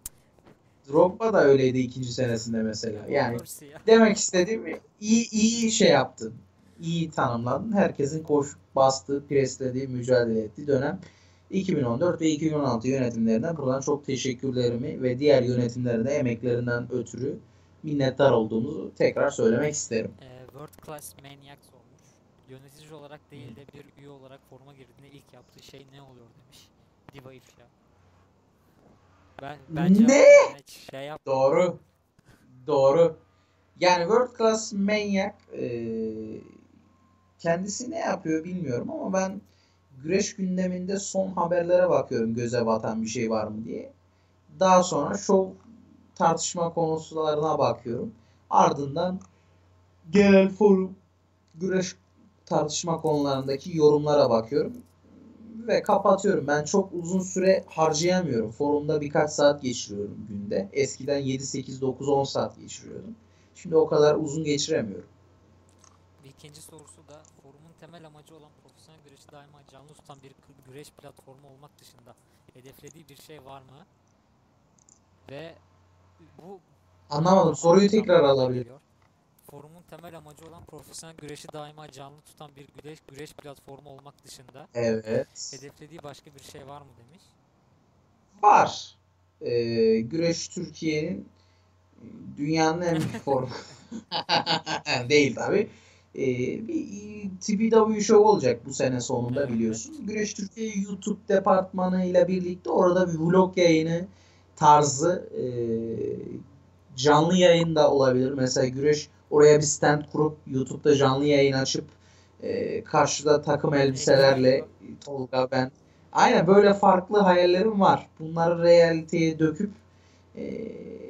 Drogba da öyleydi ikinci senesinde mesela. Van Yani Persie ya. demek istediğim, iyi iyi şey yaptın. İyi tanımladın. Herkesin koş bastığı, preslediği, mücadele ettiği dönem iki bin on dört ve iki bin on altı yönetimlerine buradan çok teşekkürlerimi ve diğer yönetimlere de emeklerinden ötürü minnettar olduğumuzu tekrar söylemek isterim. Ee, World Class Maniac sormuş. Yönetici olarak değil de bir üye olarak forma girdiğinde ilk yaptığı şey ne oluyor demiş. Diva ifşa. Ben bence Ne? şey yap. Doğru. Doğru. Yani World Class Maniac e, kendisi ne yapıyor bilmiyorum ama ben güreş gündeminde son haberlere bakıyorum, göze batan bir şey var mı diye. Daha sonra şov tartışma konularına bakıyorum. Ardından genel forum güreş tartışma konularındaki yorumlara bakıyorum ve kapatıyorum. Ben çok uzun süre harcayamıyorum. Forumda birkaç saat geçiriyorum günde. Eskiden yedi sekiz dokuz on saat geçiriyordum. Şimdi o kadar uzun geçiremiyorum. Bir ikinci sorusu da forumun temel amacı olan profesyonel güreşi daima canlı tutan bir gü- güreş platformu olmak dışında hedeflediği bir şey var mı? Ve bu Anlamadım. Soruyu Tam tekrar olarak alabilirim. geliyor. Forumun temel amacı olan profesyonel güreşi daima canlı tutan bir güreş, güreş platformu olmak dışında Evet. hedeflediği başka bir şey var mı demiş. Var. Ee, Güreş Türkiye'nin dünyanın en büyük formu. Değil tabii. Ee, bir T V W show olacak bu sene sonunda, Evet. biliyorsun. Güreş Türkiye YouTube departmanı ile birlikte orada bir vlog yayını tarzı, e, canlı yayın da olabilir. Mesela Güreş oraya bir stand kurup YouTube'da canlı yayın açıp e, karşıda takım elbiselerle Tolga, ben. Aynen, böyle farklı hayallerim var. Bunları realiteye döküp e,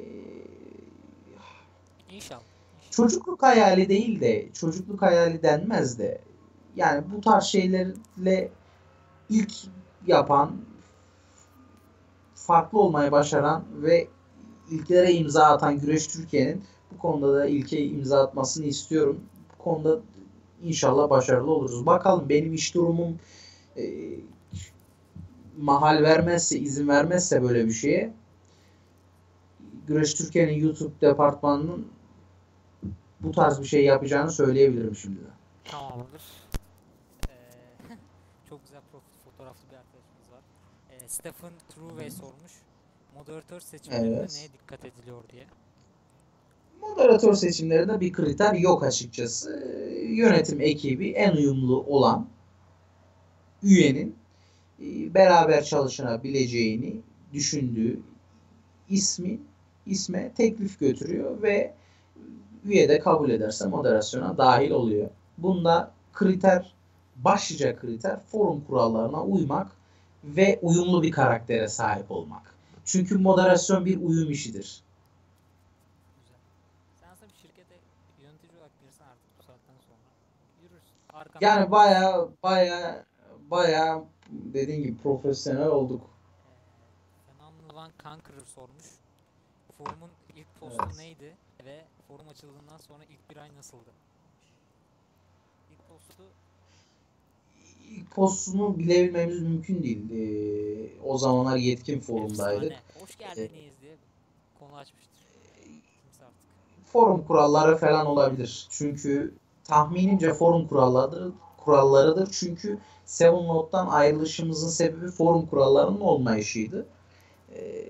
İnşallah. çocukluk hayali değil de, çocukluk hayali denmez de, yani bu tarz şeylerle ilk yapan, farklı olmayı başaran ve ilklere imza atan Güreş Türkiye'nin bu konuda da ilke imza atmasını istiyorum. Bu konuda inşallah başarılı oluruz. Bakalım, benim iş durumum e, mahal vermezse, izin vermezse böyle bir şeye, Güreş Türkiye'nin YouTube departmanının bu tarz bir şey yapacağını söyleyebilirim şimdiden. Tamamdır. Ee, çok güzel profil fotoğraflı bir arkadaşımız var. Ee, Stephen Truve sormuş. Moderatör seçimlerinde Evet. neye dikkat ediliyor diye. Moderatör seçimlerinde bir kriter yok açıkçası. Yönetim ekibi en uyumlu olan üyenin e, beraber çalışabileceğini düşündüğü ismi isme teklif götürüyor ve üye de kabul ederse moderasyona dahil oluyor. Bunda kriter, başlıca kriter forum kurallarına uymak ve uyumlu bir karaktere sahip olmak. Çünkü moderasyon bir uyum işidir. Güzel. Sen aslında bir şirkete yönetici olarak girsen artık bu saatten sonra yürürsün. Arkanda Yani baya baya baya dediğin gibi profesyonel olduk. Ee, Phenomenal One Conqueror sormuş. Forumun ilk postu Evet. neydi ve forum açıldığından sonra ilk bir ay nasıldı? İlk postu İlk postunu bilebilmemiz mümkün değil. Ee, o zamanlar yetkin forumdaydık. efsane. Hoş geldiniz diye konu açmıştır. Kimse artık. Forum kuralları falan olabilir. Çünkü tahminimce forum kurallarıdır. kurallarıdır. Çünkü Seven Note'dan ayrılışımızın sebebi forum kurallarının olmayışıydı. Ee,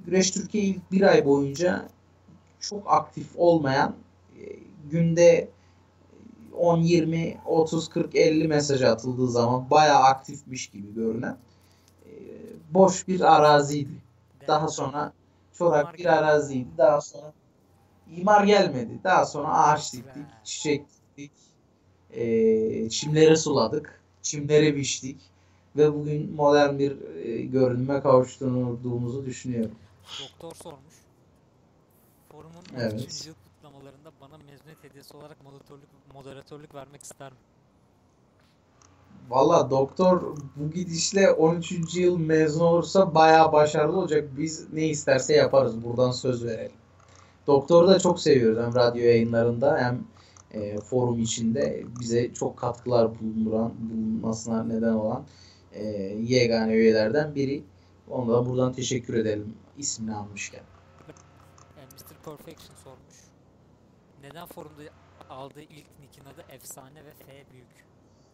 Güreş Türkiye ilk bir ay boyunca çok aktif olmayan, e, günde on, yirmi, otuz, kırk, elli mesaj atıldığı zaman bayağı aktifmiş gibi görünen e, boş bir araziydi. Daha Denedim. sonra İmar çorak bir geldi. araziydi. Daha sonra imar gelmedi. Daha sonra ağaç diktik, Be. çiçek diktik, e, çimleri suladık, çimleri biçtik ve bugün modern bir e, görünüme kavuşturduğumuzu düşünüyorum. Doktor sormuş. Forumun on üçüncü Evet. yıl kutlamalarında bana mezuniyet hediyesi olarak moderatörlük, moderatörlük vermek ister mi? Valla doktor bu gidişle on üçüncü yıl mezun olursa bayağı başarılı olacak. Biz ne isterse yaparız. Buradan söz verelim. Doktoru da çok seviyoruz. Hem radyo yayınlarında hem e, forum içinde bize çok katkılar bulunduran, bulunmasına neden olan e, yegane üyelerden biri. Ona da buradan teşekkür edelim ismini almışken. E, mister Perfection sormuş. Neden forumda aldığı ilk nick'in adı Efsane ve F büyük?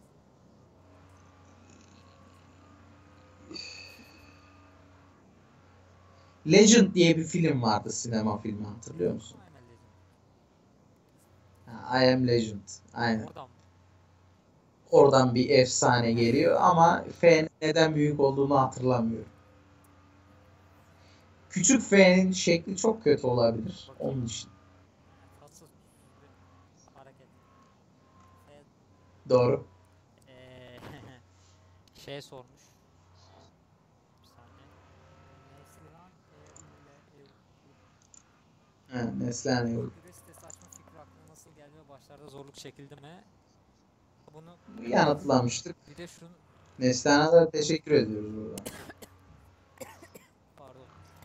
Legend diye bir film vardı, sinema filmi, hatırlıyor musun? Aynen Legend. Ha, I Am Legend. Aynen. Oradan mı? Oradan bir efsane geliyor ama F'nin neden büyük olduğunu hatırlamıyorum. Küçük F'nin şekli çok kötü olabilir. Onun için. Tatsız bir hareket. F, Doğru. eee, şey sormuş. Bir saniye. Neslihan Ha, Neslihan Yavru. Güreş sitesi açma fikri aklına nasıl geldi ve başlarda zorluk çekildi mi? Bunu Yanıtlamıştık. bir de şunu Neslihan'a da teşekkür ediyoruz buradan. pardon.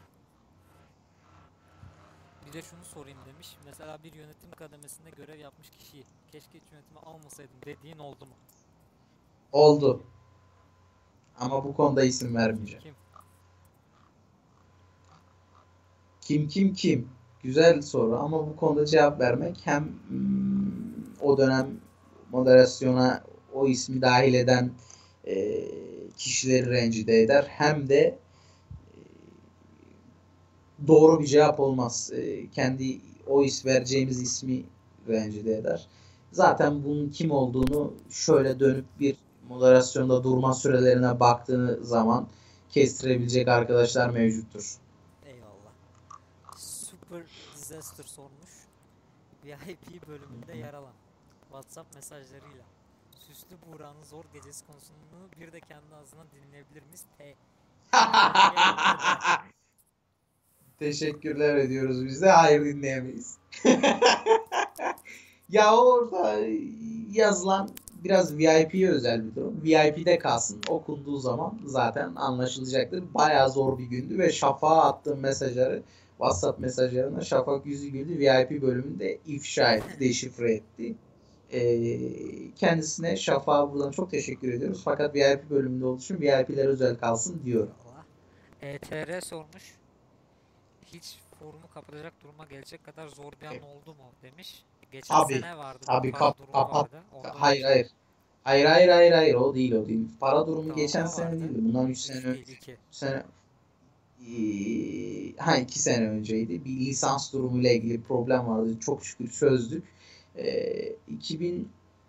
Bir de şunu sorayım demiş. Mesela bir yönetim kademesinde görev yapmış kişiyi keşke hiç yönetime almasaydım dediğin oldu mu? Oldu. Ama bu konuda isim vermeyeceğim. Kim? Kim kim kim? Güzel soru ama bu konuda cevap vermek hem mm, o dönem moderasyona o ismi dahil eden e, kişileri rencide eder, hem de e, doğru bir cevap olmaz. E, kendi o is vereceğimiz ismi rencide eder. Zaten bunun kim olduğunu şöyle dönüp bir moderasyonda durma sürelerine baktığınız zaman kestirebilecek arkadaşlar mevcuttur. Eyvallah. Super Disaster sormuş. V I P bölümünde yer alan WhatsApp mesajlarıyla Süslü Buğra'nın zor gecesi konusunu bir de kendi ağzından dinleyebilir miyiz? T. Teşekkürler ediyoruz biz de. Hayır, dinleyemeyiz. Ya orada yazılan biraz V I P'ye özel bir durum. V I P'de kalsın. Okunduğu zaman zaten anlaşılacaktır. Bayağı zor bir gündü ve Şafak'a attığım mesajları, WhatsApp mesajlarına Şafak yüzü güldü. V I P bölümünde ifşa etti, deşifre etti. Ee, kendisine, Şafak'a buradan çok teşekkür ediyoruz. Fakat V I P bölümünde olduğu için V I P'ler özel kalsın diyorum. E T R sormuş. Hiç forumu kapatacak duruma gelecek kadar zor bir an oldu mu demiş. Geçen Abi, sene vardı abi bir para kap, durumu kapat. vardı. Ondan Hayır önce hayır. Hayır hayır hayır hayır o değil o değil. Para durumu dava geçen sene vardı. değildi. Bundan üç üç sene değil önce. iki. Sene Ee, ha iki sene önceydi. Bir lisans durumuyla ilgili problem vardı. Çok şükür çözdük. Ee, iki bin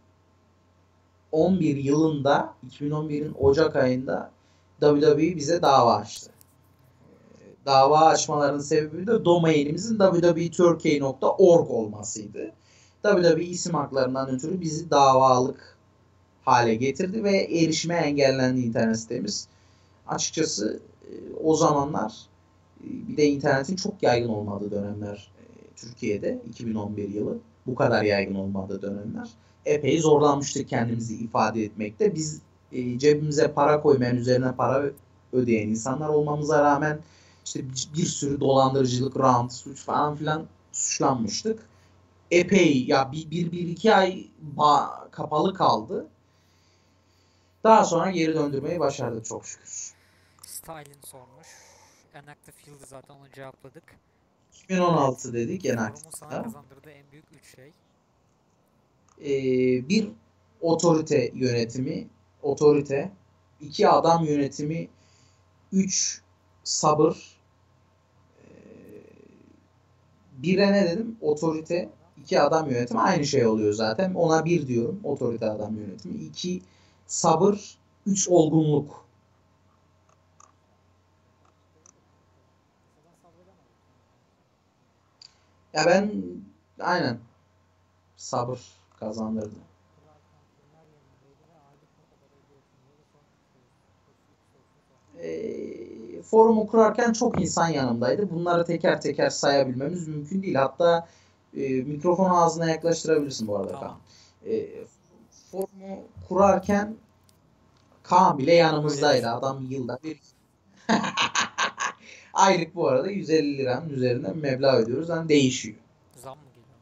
on bir yılında, iki bin on birin Ocak ayında W W E bize dava açtı. Dava açmalarının sebebi de domainimizin double-u double-u e nokta turkey nokta org olmasıydı. W W E isim haklarından ötürü bizi davalık hale getirdi ve erişime engellendi internet sitemiz. Açıkçası o zamanlar bir de internetin çok yaygın olmadığı dönemler Türkiye'de, iki bin on bir yılı bu kadar yaygın olmadığı dönemler, epey zorlanmıştık kendimizi ifade etmekte. Biz cebimize para koymayan, üzerine para ödeyen insanlar olmamıza rağmen işte bir sürü dolandırıcılık, rant, suç falan filan suçlanmıştık. Epey ya bir, bir, bir iki ay ba- kapalı kaldı. Daha sonra geri döndürmeyi başardık çok şükür. Stalin sormuş. Enactive Field'ı zaten onu cevapladık. iki bin on altı dedik Forumun Enactive'da. sana kazandırdığı en büyük üç şey. Ee, bir otorite yönetimi, otorite, iki adam yönetimi, üç sabır, Bire ne dedim? Otorite. İki adam yönetimi. Aynı şey oluyor zaten. Ona bir diyorum. Otorite adam yönetimi. İki sabır. Üç olgunluk. Ya ben aynen sabır kazandırdı. E, forumu kurarken çok insan yanımdaydı. Bunları teker teker sayabilmemiz mümkün değil. Hatta e, mikrofonu ağzına yaklaştırabilirsin bu arada Kaan. Tamam. E, forumu kurarken Kaan bile yanımızdaydı. Adam yılda bir aylık bu arada yüz elli liranın üzerinde meblağ ödüyoruz. Yani değişiyor. Zam mı geliyor?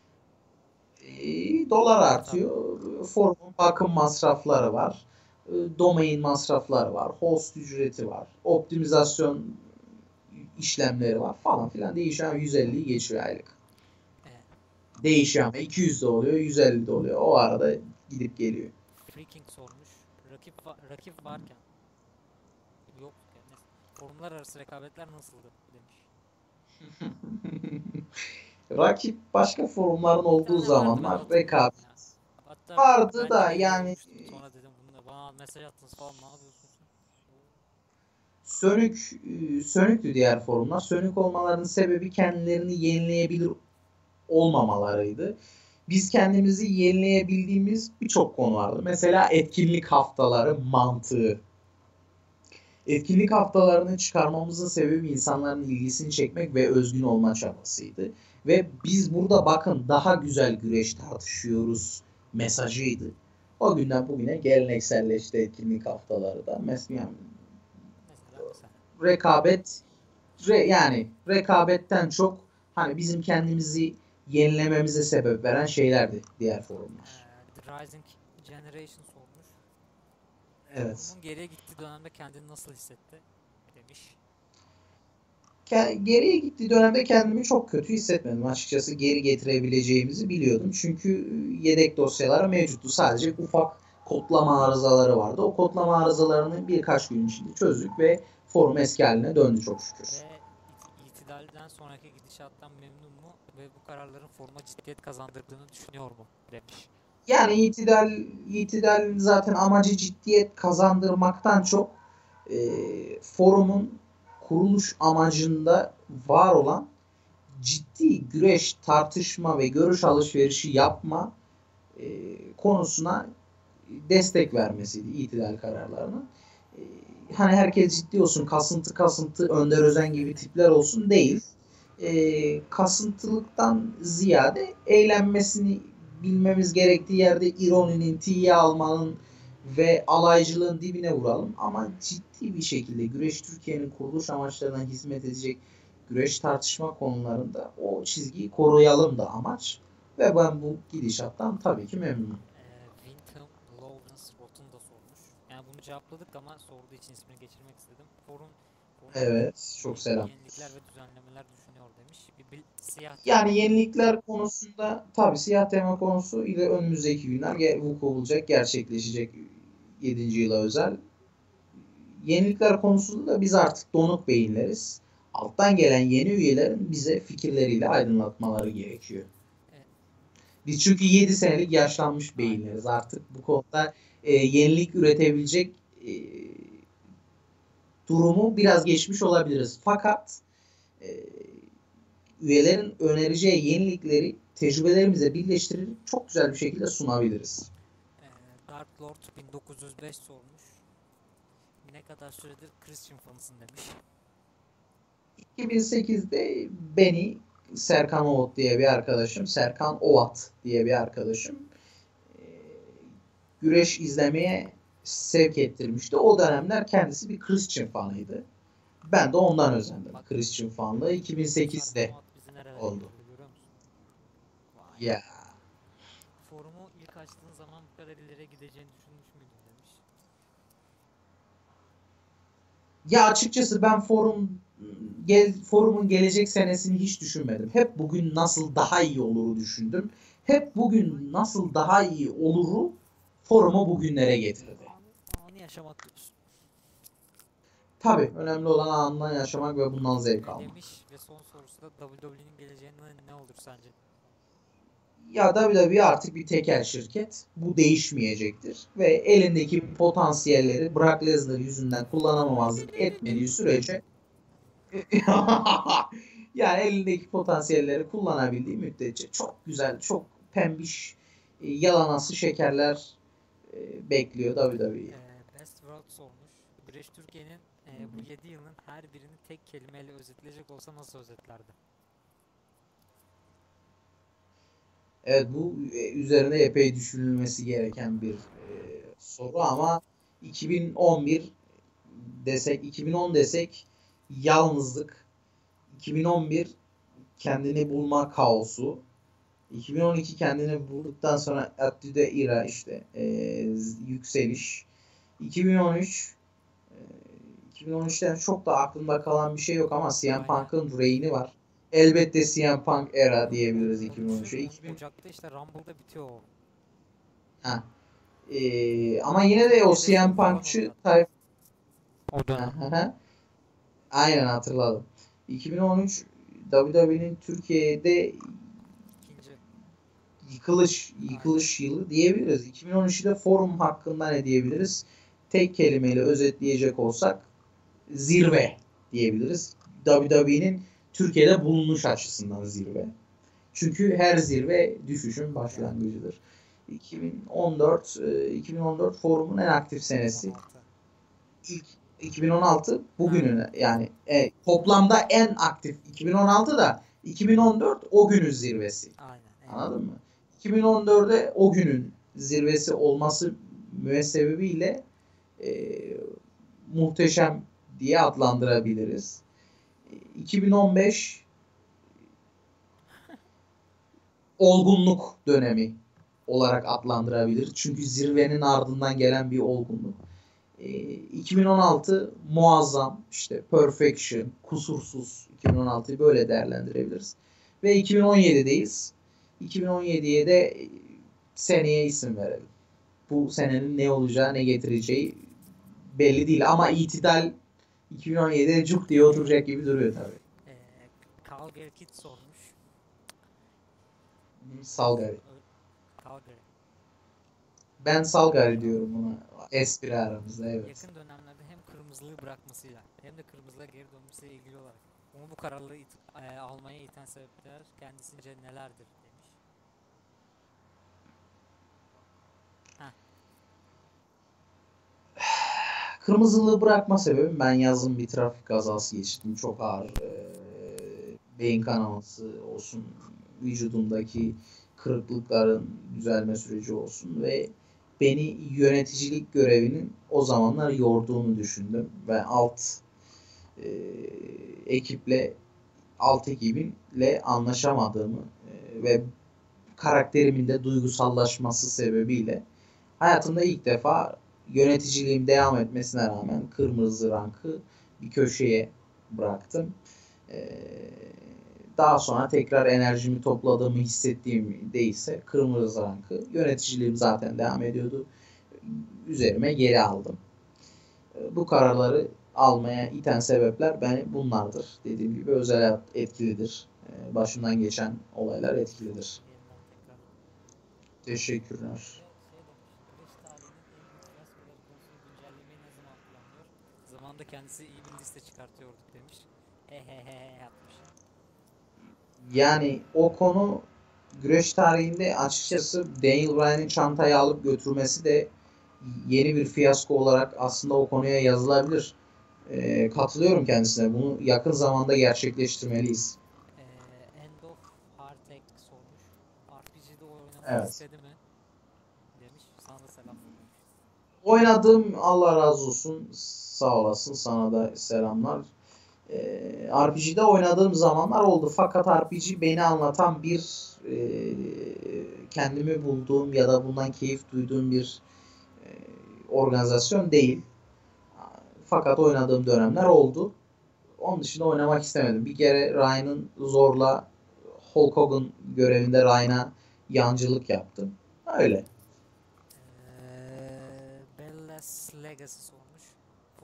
E, dolar artıyor. Forumun bakım masrafları var. E, domain masrafları var. Host ücreti var. Optimizasyon işlemleri var falan filan. Değişiyor. yüz elliyi geçiyor aylık. Evet. Değişiyor ama iki yüz de oluyor, yüz elli de oluyor. O arada gidip geliyor. Freaking sormuş. Rakip va- rakip varken yok yani forumlar arası rekabetler nasıldı demiş. Rakip başka forumların Bir olduğu tane vardı, ben zamanlar hatırlıyorum rekabet ya. Hatta vardı ben de da deli yani olmuştum. Sonra dedim bunu bana mesaj attınız falan, ne yapıyorsun sen? sönük e, sönüktü diğer forumlar. Sönük olmalarının sebebi kendilerini yenileyebilir olmamalarıydı. Biz kendimizi yenileyebildiğimiz birçok konu vardı. Mesela etkinlik haftaları mantığı. Etkinlik haftalarını çıkarmamızın sebebi insanların ilgisini çekmek ve özgün olma çabasıydı. Ve biz burada bakın daha güzel güreş tartışıyoruz mesajıydı. O günden bugüne gelenekselleşti etkinlik haftaları da. Mesela Mesela mesela. rekabet re, yani rekabetten çok hani bizim kendimizi yenilememize sebep veren şeylerdi diğer forumlar. Ee, The Rising Generation sormuş. Evet. Forumun geriye gittiği dönemde kendini nasıl hissetti demiş. Geriye gittiği dönemde kendimi çok kötü hissetmedim. Açıkçası geri getirebileceğimizi biliyordum. Çünkü yedek dosyaları mevcuttu. Sadece ufak kodlama arızaları vardı. O kodlama arızalarını birkaç gün içinde çözdük ve forum eski haline döndü çok şükür. Ve it- itidalden sonraki gidişattan memnun mu ve bu kararların foruma ciddiyet kazandırdığını düşünüyor mu demiş. Yani itidal, itidal zaten amacı ciddiyet kazandırmaktan çok e, forumun kuruluş amacında var olan ciddi güreş, tartışma ve görüş alışverişi yapma e, konusuna destek vermesiydi itidal kararlarının. E, hani herkes ciddi olsun, kasıntı kasıntı Önder Özen gibi tipler olsun değil. E, kasıntılıktan ziyade eğlenmesini bilmemiz gerektiği yerde ironinin, tiye almanın ve alaycılığın dibine vuralım. Ama ciddi bir şekilde Güreş Türkiye'nin kuruluş amaçlarına hizmet edecek güreş tartışma konularında o çizgiyi koruyalım da amaç. Ve ben bu gidişattan tabii ki memnunum. Ee, Winton Lawrence Roth'un da sormuş. Yani bunu cevapladık ama sorduğu için ismini geçirmek istedim. Forum, forum Evet, çok selam. yenilikler ve düzenlemeler düşünüyor demiş. Bir, bir siyah Yani yenilikler konusunda tabii siyah tema konusu ile önümüzdeki günler ge- vuku bulacak, gerçekleşecek yedinci yıla özel. Yenilikler konusunda da biz artık donuk beyinleriz. Alttan gelen yeni üyelerin bize fikirleriyle aydınlatmaları gerekiyor. Evet. Biz çünkü yedi senelik yaşlanmış beyinleriz. Artık bu konuda e, yenilik üretebilecek e, durumu biraz geçmiş olabiliriz. Fakat e, üyelerin önereceği yenilikleri tecrübelerimize birleştirip çok güzel bir şekilde sunabiliriz. Ee, Dark Lord bin dokuz yüz beş sormuş. Ne kadar süredir Christian fanısın demiş. iki bin sekizde beni Serkan Oğut diye bir arkadaşım, Serkan Oğat diye bir arkadaşım e, güreş izlemeye sevk ettirmişti. O dönemler kendisi bir Christian fanıydı. Ben de ondan özendim. Bak, Christian fanlığı iki bin sekizde Sarp Muhat bizi nerelere oldu. getirdi, görüyor musun? Vay. Ya. Forumu ilk açtığın zaman bu kadar ileri gideceğini düşünmüş müydün demiş. Ya açıkçası ben forum gel, forumun gelecek senesini hiç düşünmedim. Hep bugün nasıl daha iyi oluru düşündüm. Hep bugün nasıl daha iyi oluru forumu bugünlere getirdi. Anı, anı yaşamak diyorsun. Tabii önemli olan anından yaşamak ve bundan zevk E, almak. demiş ve son sorusu da W W E'nin geleceği ne, ne olur sence? Ya W W E artık bir tekel şirket. Bu değişmeyecektir. Ve elindeki potansiyelleri Brock Lesnar yüzünden kullanamamazlık etmediği sürece yani elindeki potansiyelleri kullanabildiği müddetçe çok güzel, çok pembiş, e, yalanası şekerler e, bekliyor W W E'yi. E, Best World sormuş. Güreş Türkiye'nin e, bu yedi yılın her birini tek kelimeyle özetleyecek olsa nasıl özetlerdi? Evet bu e, üzerine epey düşünülmesi gereken bir e, soru ama iki bin on bir desek, iki bin on desek yalnızlık, iki bin on bir kendini bulma kaosu, iki bin on iki kendini bulduktan sonra Attitude Era işte e, yükseliş, iki bin on üç e, iki bin on üçten çok da aklımda kalan bir şey yok ama C M Aynen. Punk'ın reign'i var. Elbette C M Punk era Yok, diyebiliriz on- iki bin on üçe. on üçü iki bin Ocak'ta işte Rumble'da bitiyor o. ha. Ee, ama yine de o Türkiye'de C M şok falan Punk'çı oluyor hatta. tayf O dönem. aynen hatırladım. iki bin on üç W W E'nin Türkiye'de İkinci. yıkılış Aynen. yıkılış yılı diyebiliriz. iki bin on üçte forum hakkında ne diyebiliriz? Tek kelimeyle özetleyecek olsak zirve diyebiliriz. W W E'nin Türkiye'de bulunuş açısından zirve. Çünkü her zirve düşüşün başlangıcıdır. iki bin on dört iki bin on dört forumun en aktif senesi. on altı. İlk iki bin on altı bugünün yani e, toplamda en aktif iki bin on altı da iki bin on dört o günün zirvesi. Aynen. Evet. Anladın mı? iki bin on dörde o günün zirvesi olması müessebebiyle e, muhteşem diye adlandırabiliriz. iki bin on beş olgunluk dönemi olarak adlandırabilir. Çünkü zirvenin ardından gelen bir olgunluk. E, iki bin on altı muazzam, işte perfection, kusursuz iki bin on altıyı böyle değerlendirebiliriz. Ve iki bin on yedideyiz. iki bin on yediye de seneye isim verelim. Bu senenin ne olacağı, ne getireceği belli değil ama itidal iki bin on yedide cuk diye oturacak gibi duruyor tabii. Ee, Calgary Kid sormuş. Salgari. Ö- Calgary. Ben Salgari diyorum buna. Espri aramızda evet. Yakın dönemlerde hem kırmızılığı bırakmasıyla hem de kırmızılığa geri dönmesiyle ilgili olarak onu bu kararlı it- e, almaya iten sebepler kendisince nelerdir demiş. Heh, Kırmızılığı bırakma sebebim ben yazın bir trafik kazası geçirdim. Çok ağır e, beyin kanaması olsun, vücudumdaki kırıklıkların düzelme süreci olsun ve beni yöneticilik görevinin o zamanlar yorduğunu düşündüm ve alt e, ekiple alt ekibinle anlaşamadığımı e, ve karakterimin de duygusallaşması sebebiyle hayatımda ilk defa yöneticiliğim devam etmesine rağmen kırmızı rankı bir köşeye bıraktım. Ee, daha sonra tekrar enerjimi topladığımı hissettiğimde ise kırmızı rankı yöneticiliğim zaten devam ediyordu. Üzerime geri aldım. Ee, bu kararları almaya iten sebepler beni bunlardır. Dediğim gibi özel hayat etkilidir. Ee, başımdan geçen olaylar etkilidir. yeniden tekrar. Teşekkürler. Ve şey demiş, güreş tarihinin en büyük fiyaskoları konusunu güncellemeyi ne zaman planlıyor? Zamanında kendisi iyi bir liste çıkartıyorduk demiş. Hehehe yapmış. Yani o konu güreş tarihinde açıkçası Daniel Bryan'in çantayı alıp götürmesi de yeni bir fiyasko olarak aslında o konuya yazılabilir. Ee, katılıyorum kendisine. Bunu yakın zamanda gerçekleştirmeliyiz. Ee, End of Heartache sormuş. R P G'de oynamak Evet. istedi mi? Demiş. Sana da selam yollamış. Oynadım. Allah razı olsun. Sağ olasın. Sana da selamlar. Ee, R P G'de oynadığım zamanlar oldu. Fakat R P G beni anlatan bir e, kendimi bulduğum ya da bundan keyif duyduğum bir e, organizasyon değil. Fakat oynadığım dönemler oldu. Onun dışında oynamak istemedim. Bir kere Ryan'ın zorla Hulk Hogan görevinde Ryan'a yancılık yaptım. Öyle. Ee, Bellas Legacy sormuş.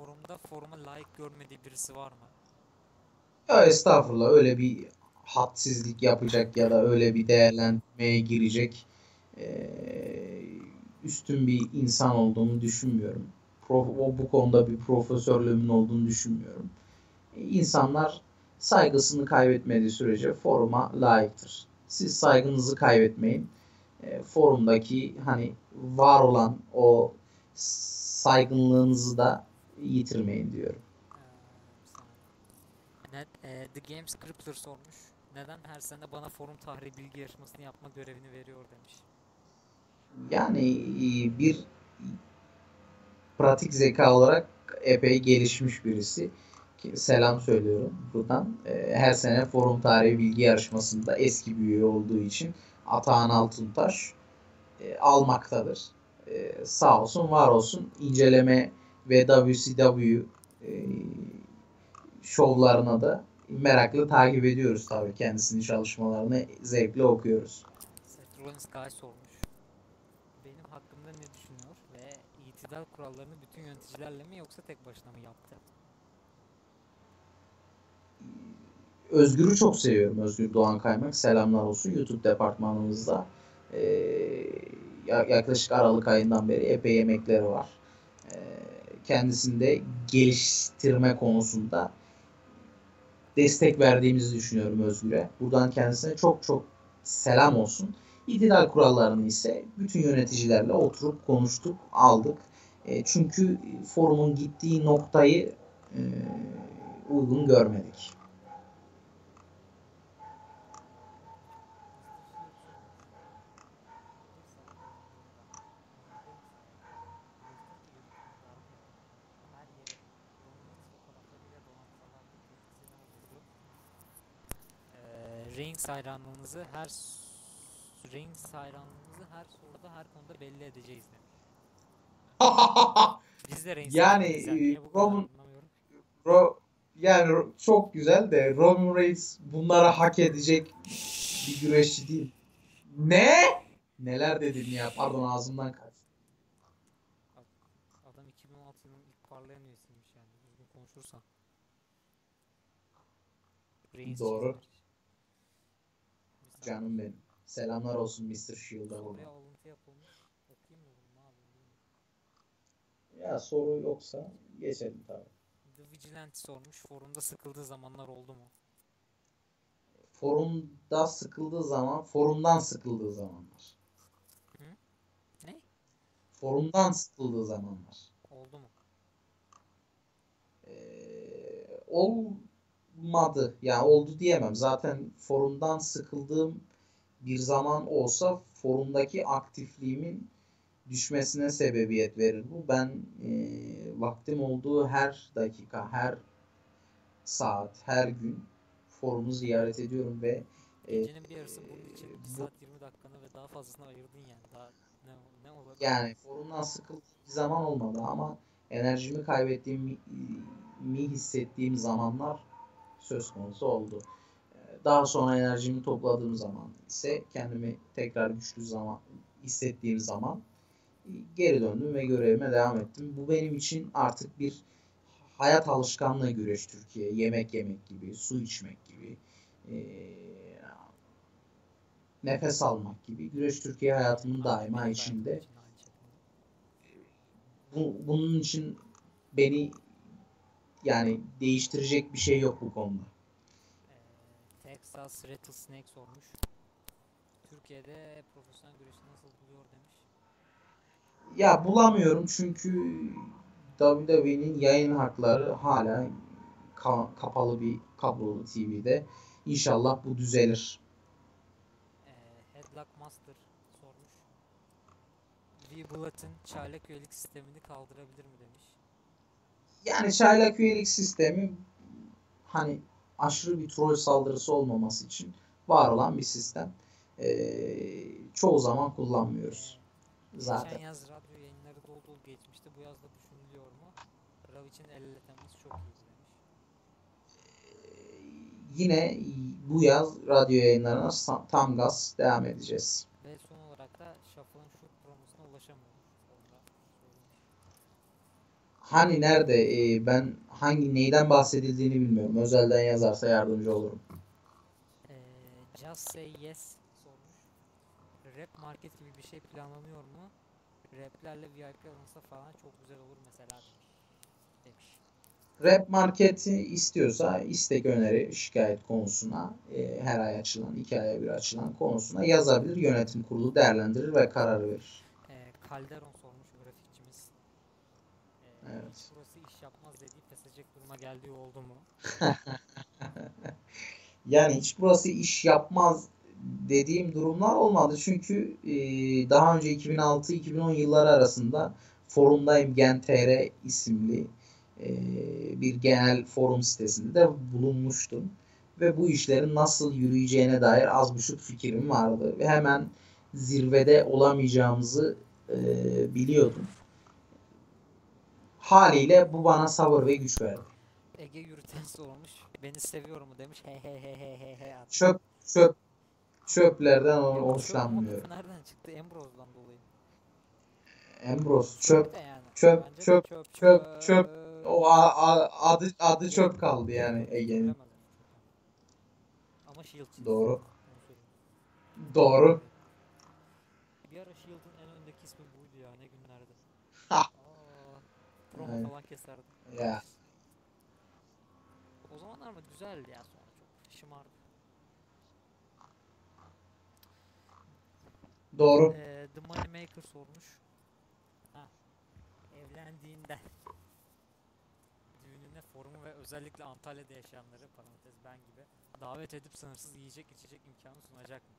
forumda foruma layık görmediği birisi var mı? Ya estağfurullah, öyle bir hadsizlik yapacak ya da öyle bir değerlendirmeye girecek eee, üstün bir insan olduğunu düşünmüyorum. Prof, o bu konuda bir profesörlüğümün olduğunu düşünmüyorum. İnsanlar saygısını kaybetmediği sürece foruma layıktır. Siz saygınızı kaybetmeyin. E, forumdaki hani var olan o saygınlığınızı da yitirmeyin diyorum. Ee, bir saniye. Net, e, The Game Scripter sormuş. Neden her sene bana forum tahribi bilgi yarışmasını yapma görevini veriyor demiş. Yani e, bir pratik zeka olarak epey gelişmiş birisi. Selam söylüyorum buradan. E, her sene forum tarihi bilgi yarışmasında eski bir üye olduğu için Atahan Altuntaş e, almaktadır. E, sağ olsun, var olsun. İnceleme ve W C W e, şovlarına da merakla takip ediyoruz tabii. Kendisinin çalışmalarını zevkle okuyoruz. Seth Rollins Sky sormuş. Benim hakkımda ne düşünüyor ve itidal kurallarını bütün yöneticilerle mi yoksa tek başına mı yaptı? Özgür'ü çok seviyorum. Özgür Doğan Kaymak. Selamlar olsun. YouTube departmanımızda e, yaklaşık Aralık ayından beri epey emekleri var. E, kendisini de geliştirme konusunda destek verdiğimizi düşünüyorum Özgür'e. Buradan kendisine çok çok selam olsun. İtidal kurallarını ise bütün yöneticilerle oturup konuştuk, aldık. E, çünkü forumun gittiği noktayı e, uygun görmedik. mister Shield sormuş. Bir saat yayınlarında bana ringside Güreş Türkiye yönetimini davet edip her yere Roman Reigns fotoğraflarıyla donatmalarının tehditini olurdu. Ee, Reigns hayranlığınızı her Reigns hayranlığınızı her soruda her konuda belli edeceğiz demiş. Biz de Reigns Yani hayranıyız yani e, niye bu kadar Roman anlamıyorum. Ro, yani Ro- çok güzel de Roman Reigns bunlara hak edecek bir güreşçi değil. Ne? Neler dedim ya? Pardon, ağzımdan kaçtı. Adam iki bin on altı yılının ilk parlayan üyesiymiş yani. Düzgün konuşursan. Reigns Doğru. çizmiş. Bir saniye. Canım benim. Selamlar olsun mister Shield'a Soruya buradan. alıntı yapılmış. Okuyayım mı bunu? Ne yapayım bilmiyorum. Ya soru yoksa geçelim tabii. The Vigilante sormuş. Forumda sıkıldığı zamanlar oldu mu? Forumda sıkıldığı zaman, forumdan sıkıldığı zamanlar. Hı? Ne? Forumdan sıkıldığı zamanlar. Oldu mu? Ee, olmadı. Yani oldu diyemem. Zaten forumdan sıkıldığım bir zaman olsa forumdaki aktifliğimin düşmesine sebebiyet verir bu. Ben e, vaktim olduğu her dakika, her saat, her gün forumu ziyaret ediyorum ve e, Gecenin bir yarısı bunun için bir bu saat yirmi dakikanı ve daha fazlasını ayırdın yani. Daha ne, ne olabilir ki? yani forumdan sıkıldığım bir zaman olmadı ama enerjimi kaybettiğimi hissettiğim zamanlar söz konusu oldu. Daha sonra enerjimi topladığım zaman ise kendimi tekrar güçlü zaman hissettiğim zaman geri döndüm ve görevime devam ettim. Bu benim için artık bir hayat alışkanlığı Güreş Türkiye. Yemek yemek gibi, su içmek gibi, e, nefes almak gibi. Güreş Türkiye hayatımın Aynen daima benim de hayatım içinde. için aynı şekilde. Bu, bunun için beni yani değiştirecek bir şey yok bu konuda. Ee, Texas Rattlesnake sormuş. Türkiye'de profesyonel güreşi nasıl buluyor demiş. Ya bulamıyorum çünkü W W E'nin yayın hakları hala ka- kapalı bir kablolu T V'de. İnşallah bu düzelir. Ee, Headlock Master sormuş. V-Bullet'ın çaylak üyelik sistemini kaldırabilir mi demiş. Yani çaylak üyelik sistemi hani aşırı bir troll saldırısı olmaması için var olan bir sistem. Ee, çoğu zaman kullanmıyoruz Ee, zaten. geçen yaz radyo yayınları dolu dolu geçmişti. Bu yaz da düşünülüyor mu? Rav için el ele temas çok iyiydi demiş. Ee, yine bu yaz radyo yayınlarına tam gaz devam edeceğiz. Ve son olarak da Shuffle'ın Shoot promosuna ulaşamıyoruz. Onu da söyleyeyim. Hani nerede? Ee, ben hangi neyden bahsedildiğini bilmiyorum. Özelden yazarsa yardımcı olurum. Ee, Just Say Yes sormuş. Rap market gibi bir şey planlanıyor mu? Raplerle V I P alınsa falan çok güzel olur mesela demiş. Demiş. Rap marketi istiyorsa istek öneri şikayet konusuna e, her ay açılan, iki aya bir açılan konusuna yazabilir. Yönetim kurulu değerlendirir ve karar verir. Ee, Calderon sormuş grafikçimiz. Ee, hiç Evet. burası iş yapmaz dediği pes edecek duruma geldiği oldu mu? Yani hiç burası iş yapmaz dediğim durumlar olmadı. Çünkü e, daha önce iki bin altı iki bin on yılları arasında Forumdayım Gen nokta T R isimli e, bir genel forum sitesinde de bulunmuştum. Ve bu işlerin nasıl yürüyeceğine dair az buçuk fikrim vardı. Ve hemen zirvede olamayacağımızı e, biliyordum. Haliyle bu bana sabır ve güç verdi. Ege Yürüten sormuş. Beni seviyor mu demiş. He he he he he he atmış. Çöp çöp çöplerden Yok, çöp hoşlanmıyorum. muhabbeti nereden çıktı? Ambros'dan dolayı. Ambrose Çöp çöp de yani. çöp Bence de çöp çöp çöp. çöp çöp o a- a- adı adı çöp kaldı yani Gabriel Ege'nin. sürülemez ama çöpe. Ama Shield çizdi. Doğru. Onu söyleyeyim. Doğru. Bir ara Shield'ın en öndeki ismi buydu ya, ne günlerdi. Ha. Aa, promo Yani, falan keserdi. ya O zamanlar mı güzeldi ya, sonra çok şımardı. doğru. Ee, The Moneymaker sormuş. Ha, evlendiğinde düğününe forumu ve özellikle Antalya'da yaşayanları, parantez ben gibi, davet edip sınırsız yiyecek içecek imkanı sunacak mı?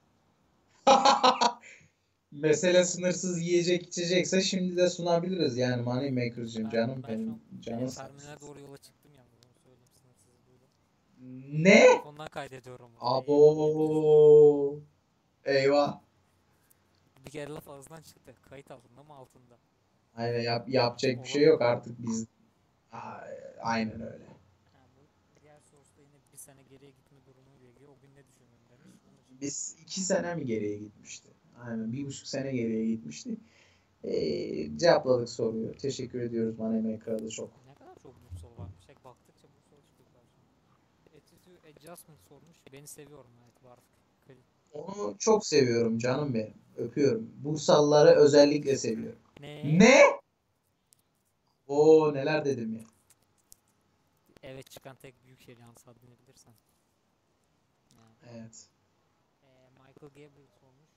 Mesele sınırsız yiyecek içecekse şimdi de sunabiliriz yani Moneymaker'cığım Ben canım ben şu an benim e, canım terminale sınırsız. doğru yola çıktım yalnız, onu söyleyeyim, sınırsızı duydum. Ne? Telefondan kaydediyorum bunu. Eyvah diyebilirsin. Abo. Eyvah. Bir kere laf ağızdan çıktı. Kayıt altında mı altında? Aynen yap, yapacak bir şey Olabilir. yok artık biz. Aa, aynen öyle. Ha, bu diğer sorusta yine bir sene geriye gitme durumuyla ilgili. O gün ne düşündün demiş. Onun için Biz iki sene mi geriye gitmişti? Aynen bir buçuk sene geriye gitmişti. Ee, cevapladık soruyu. Teşekkür ediyoruz Moneymaker'a da çok. ne kadar çok bu soru varmış. Hep baktıkça bu soru çıkıyor karşıma. Attitude Adjustment sormuş. Beni seviyorum evet, bu artık. Kli- Onu çok seviyorum canım benim. Öpüyorum. Bursalıları özellikle seviyorum. Ne? Ne? Oo neler dedim ya. Evet, çıkan tek büyük şey yanlış adlanabilirsen. Yani. Evet. Ee, Michael Gabriel sormuş.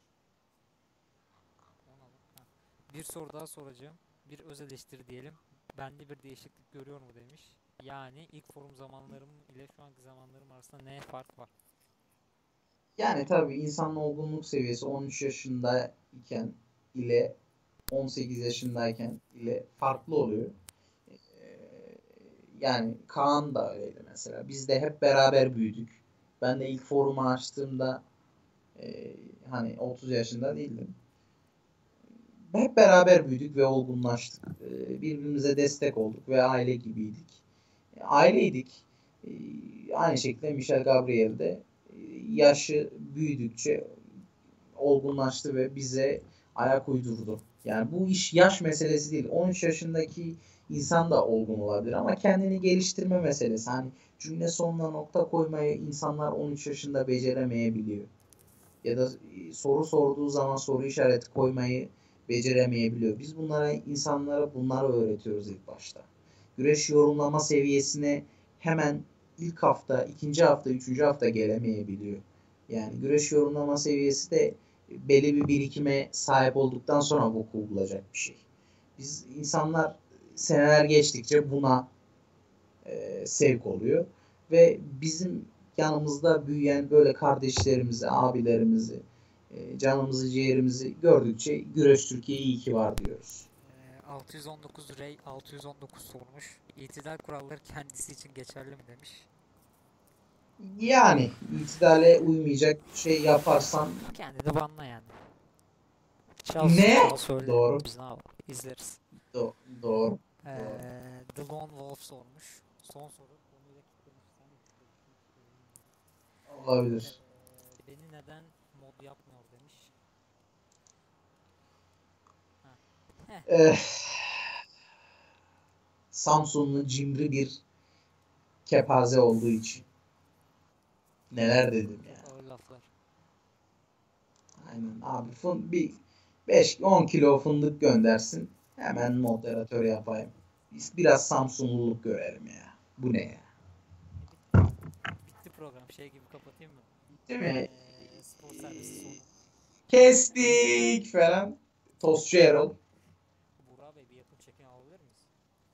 Ona bak. Ha. Bir soru daha soracağım. Bir öz eleştiri diyelim. Bende bir değişiklik görüyor mu demiş. Yani ilk forum zamanlarım ile şu anki zamanlarım arasında ne fark var? Yani tabii insanın olgunluk seviyesi on üç yaşındayken ile on sekiz yaşındayken ile farklı oluyor. Ee, Yani Kaan da öyleydi mesela. Biz de hep beraber büyüdük. Ben de ilk forumu açtığımda e, hani otuz yaşında değildim. Hep beraber büyüdük ve olgunlaştık. Ee, Birbirimize destek olduk ve aile gibiydik. E, Aileydik. Ee, Aynı şekilde Michel Gabriel de e, yaşı büyüdükçe olgunlaştı ve bize ayak uydurdu. Yani bu iş yaş meselesi değil. on üç yaşındaki insan da olgun olabilir ama kendini geliştirme meselesi. Hani cümle sonuna nokta koymayı insanlar on üç yaşında beceremeyebiliyor. Ya da e, soru sorduğu zaman soru işareti koymayı beceremeyebiliyor. Biz bunlara insanlara bunları öğretiyoruz ilk başta. Güreş yorumlama seviyesine hemen ilk hafta, ikinci hafta, üçüncü hafta gelemeyebiliyor. Yani güreş yorumlama seviyesi de belli bir birikime sahip olduktan sonra vuku bulacak bir şey. Biz insanlar seneler geçtikçe buna e, sevk oluyor ve bizim yanımızda büyüyen böyle kardeşlerimizi, abilerimizi, e, canımızı, ciğerimizi gördükçe Güreş Türkiye iyi ki var diyoruz. Ee, altı yüz on dokuz Ray altı yüz on dokuz sormuş. İtidal kuralları kendisi için geçerli mi demiş. Yani itidale uymayacak şey yaparsan Kendi de banla yani. Çalsın çal ne? söyle. Doğru. Biz ne yapalım? İzleriz. Do doğru. Doğru. Ee, The Lone Wolf sormuş. Son soru. Konuyla kitlemiş. Sen mi kitlemişsin? Hiç bilmiyorum. Olabilir. Ee, beni neden mod yapmıyor demiş. Ha. Heh. Eh, Samsunlu cimri bir kepaze olduğu için. Neler dedim ya. Ağır laflar. Aynen abi, fın, bir beş on kilo fındık göndersin. Hemen moderatör yapayım. Biz biraz Samsunluluk görelim ya. Bu ne ya? Bitti program. Şey gibi kapatayım mı? Değil mi? Ee, spor servisi sonu. Kestik falan. Tostçu Erol. Burak Bey bir yapım çekim alabilir miyiz?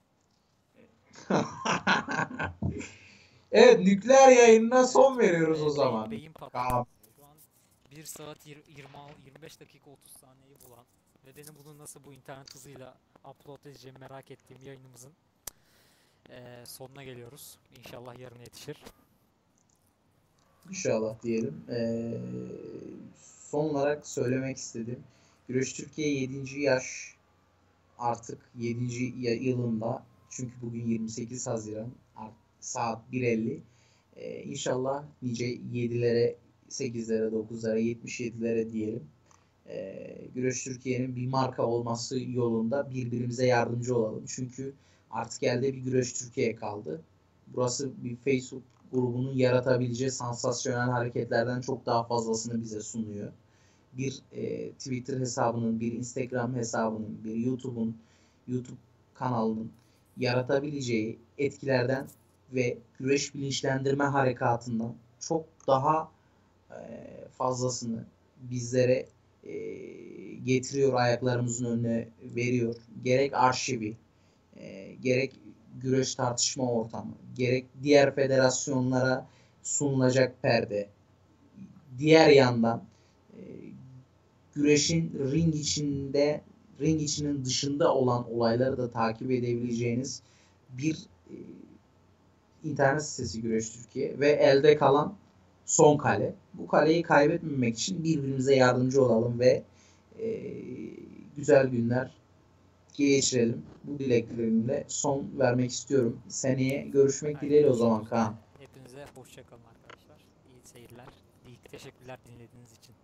Evet, nükleer yayınına son veriyoruz Ee, o beyin- zaman. Beyin patladı. Tamam. Şu an bir saat yirmi, yirmi beş dakika otuz saniyeyi bulan ve benim bunu nasıl bu internet hızıyla upload edeceğimi merak ettiğim yayınımızın ee, sonuna geliyoruz. İnşallah yarın yetişir. İnşallah diyelim. Ee, son olarak söylemek istedim. Güreş Türkiye yedinci yaş artık yedinci yılında. Çünkü bugün yirmi sekiz Haziran saat bir elli. Ee, İnşallah nice yedilere, sekizlere, dokuzlara, yetmiş yedilere diyelim. Ee, Güreş Türkiye'nin bir marka olması yolunda birbirimize yardımcı olalım. Çünkü artık elde bir Güreş Türkiye kaldı. Burası bir Facebook grubunun yaratabileceği sansasyonel hareketlerden çok daha fazlasını bize sunuyor. Bir e, Twitter hesabının, bir Instagram hesabının, bir YouTube'un, YouTube kanalının yaratabileceği etkilerden ve güreş bilinçlendirme harekatından çok daha e, fazlasını bizlere e, getiriyor, ayaklarımızın önüne veriyor. Gerek arşivi, e, gerek güreş tartışma ortamı, gerek diğer federasyonlara sunulacak perde. Diğer yandan e, güreşin ring içinde, ring içinin dışında olan olayları da takip edebileceğiniz bir e, internet sitesi Güreş Türkiye ve elde kalan son kale. Bu kaleyi kaybetmemek için birbirimize yardımcı olalım ve e, güzel günler geçirelim. Bu dileklerimle son vermek istiyorum. Seneye görüşmek Haydi dileğiyle o zaman görüşmek Kaan. üzere. Hepinize hoşça kalın arkadaşlar. İyi seyirler. İyi teşekkürler dinlediğiniz için.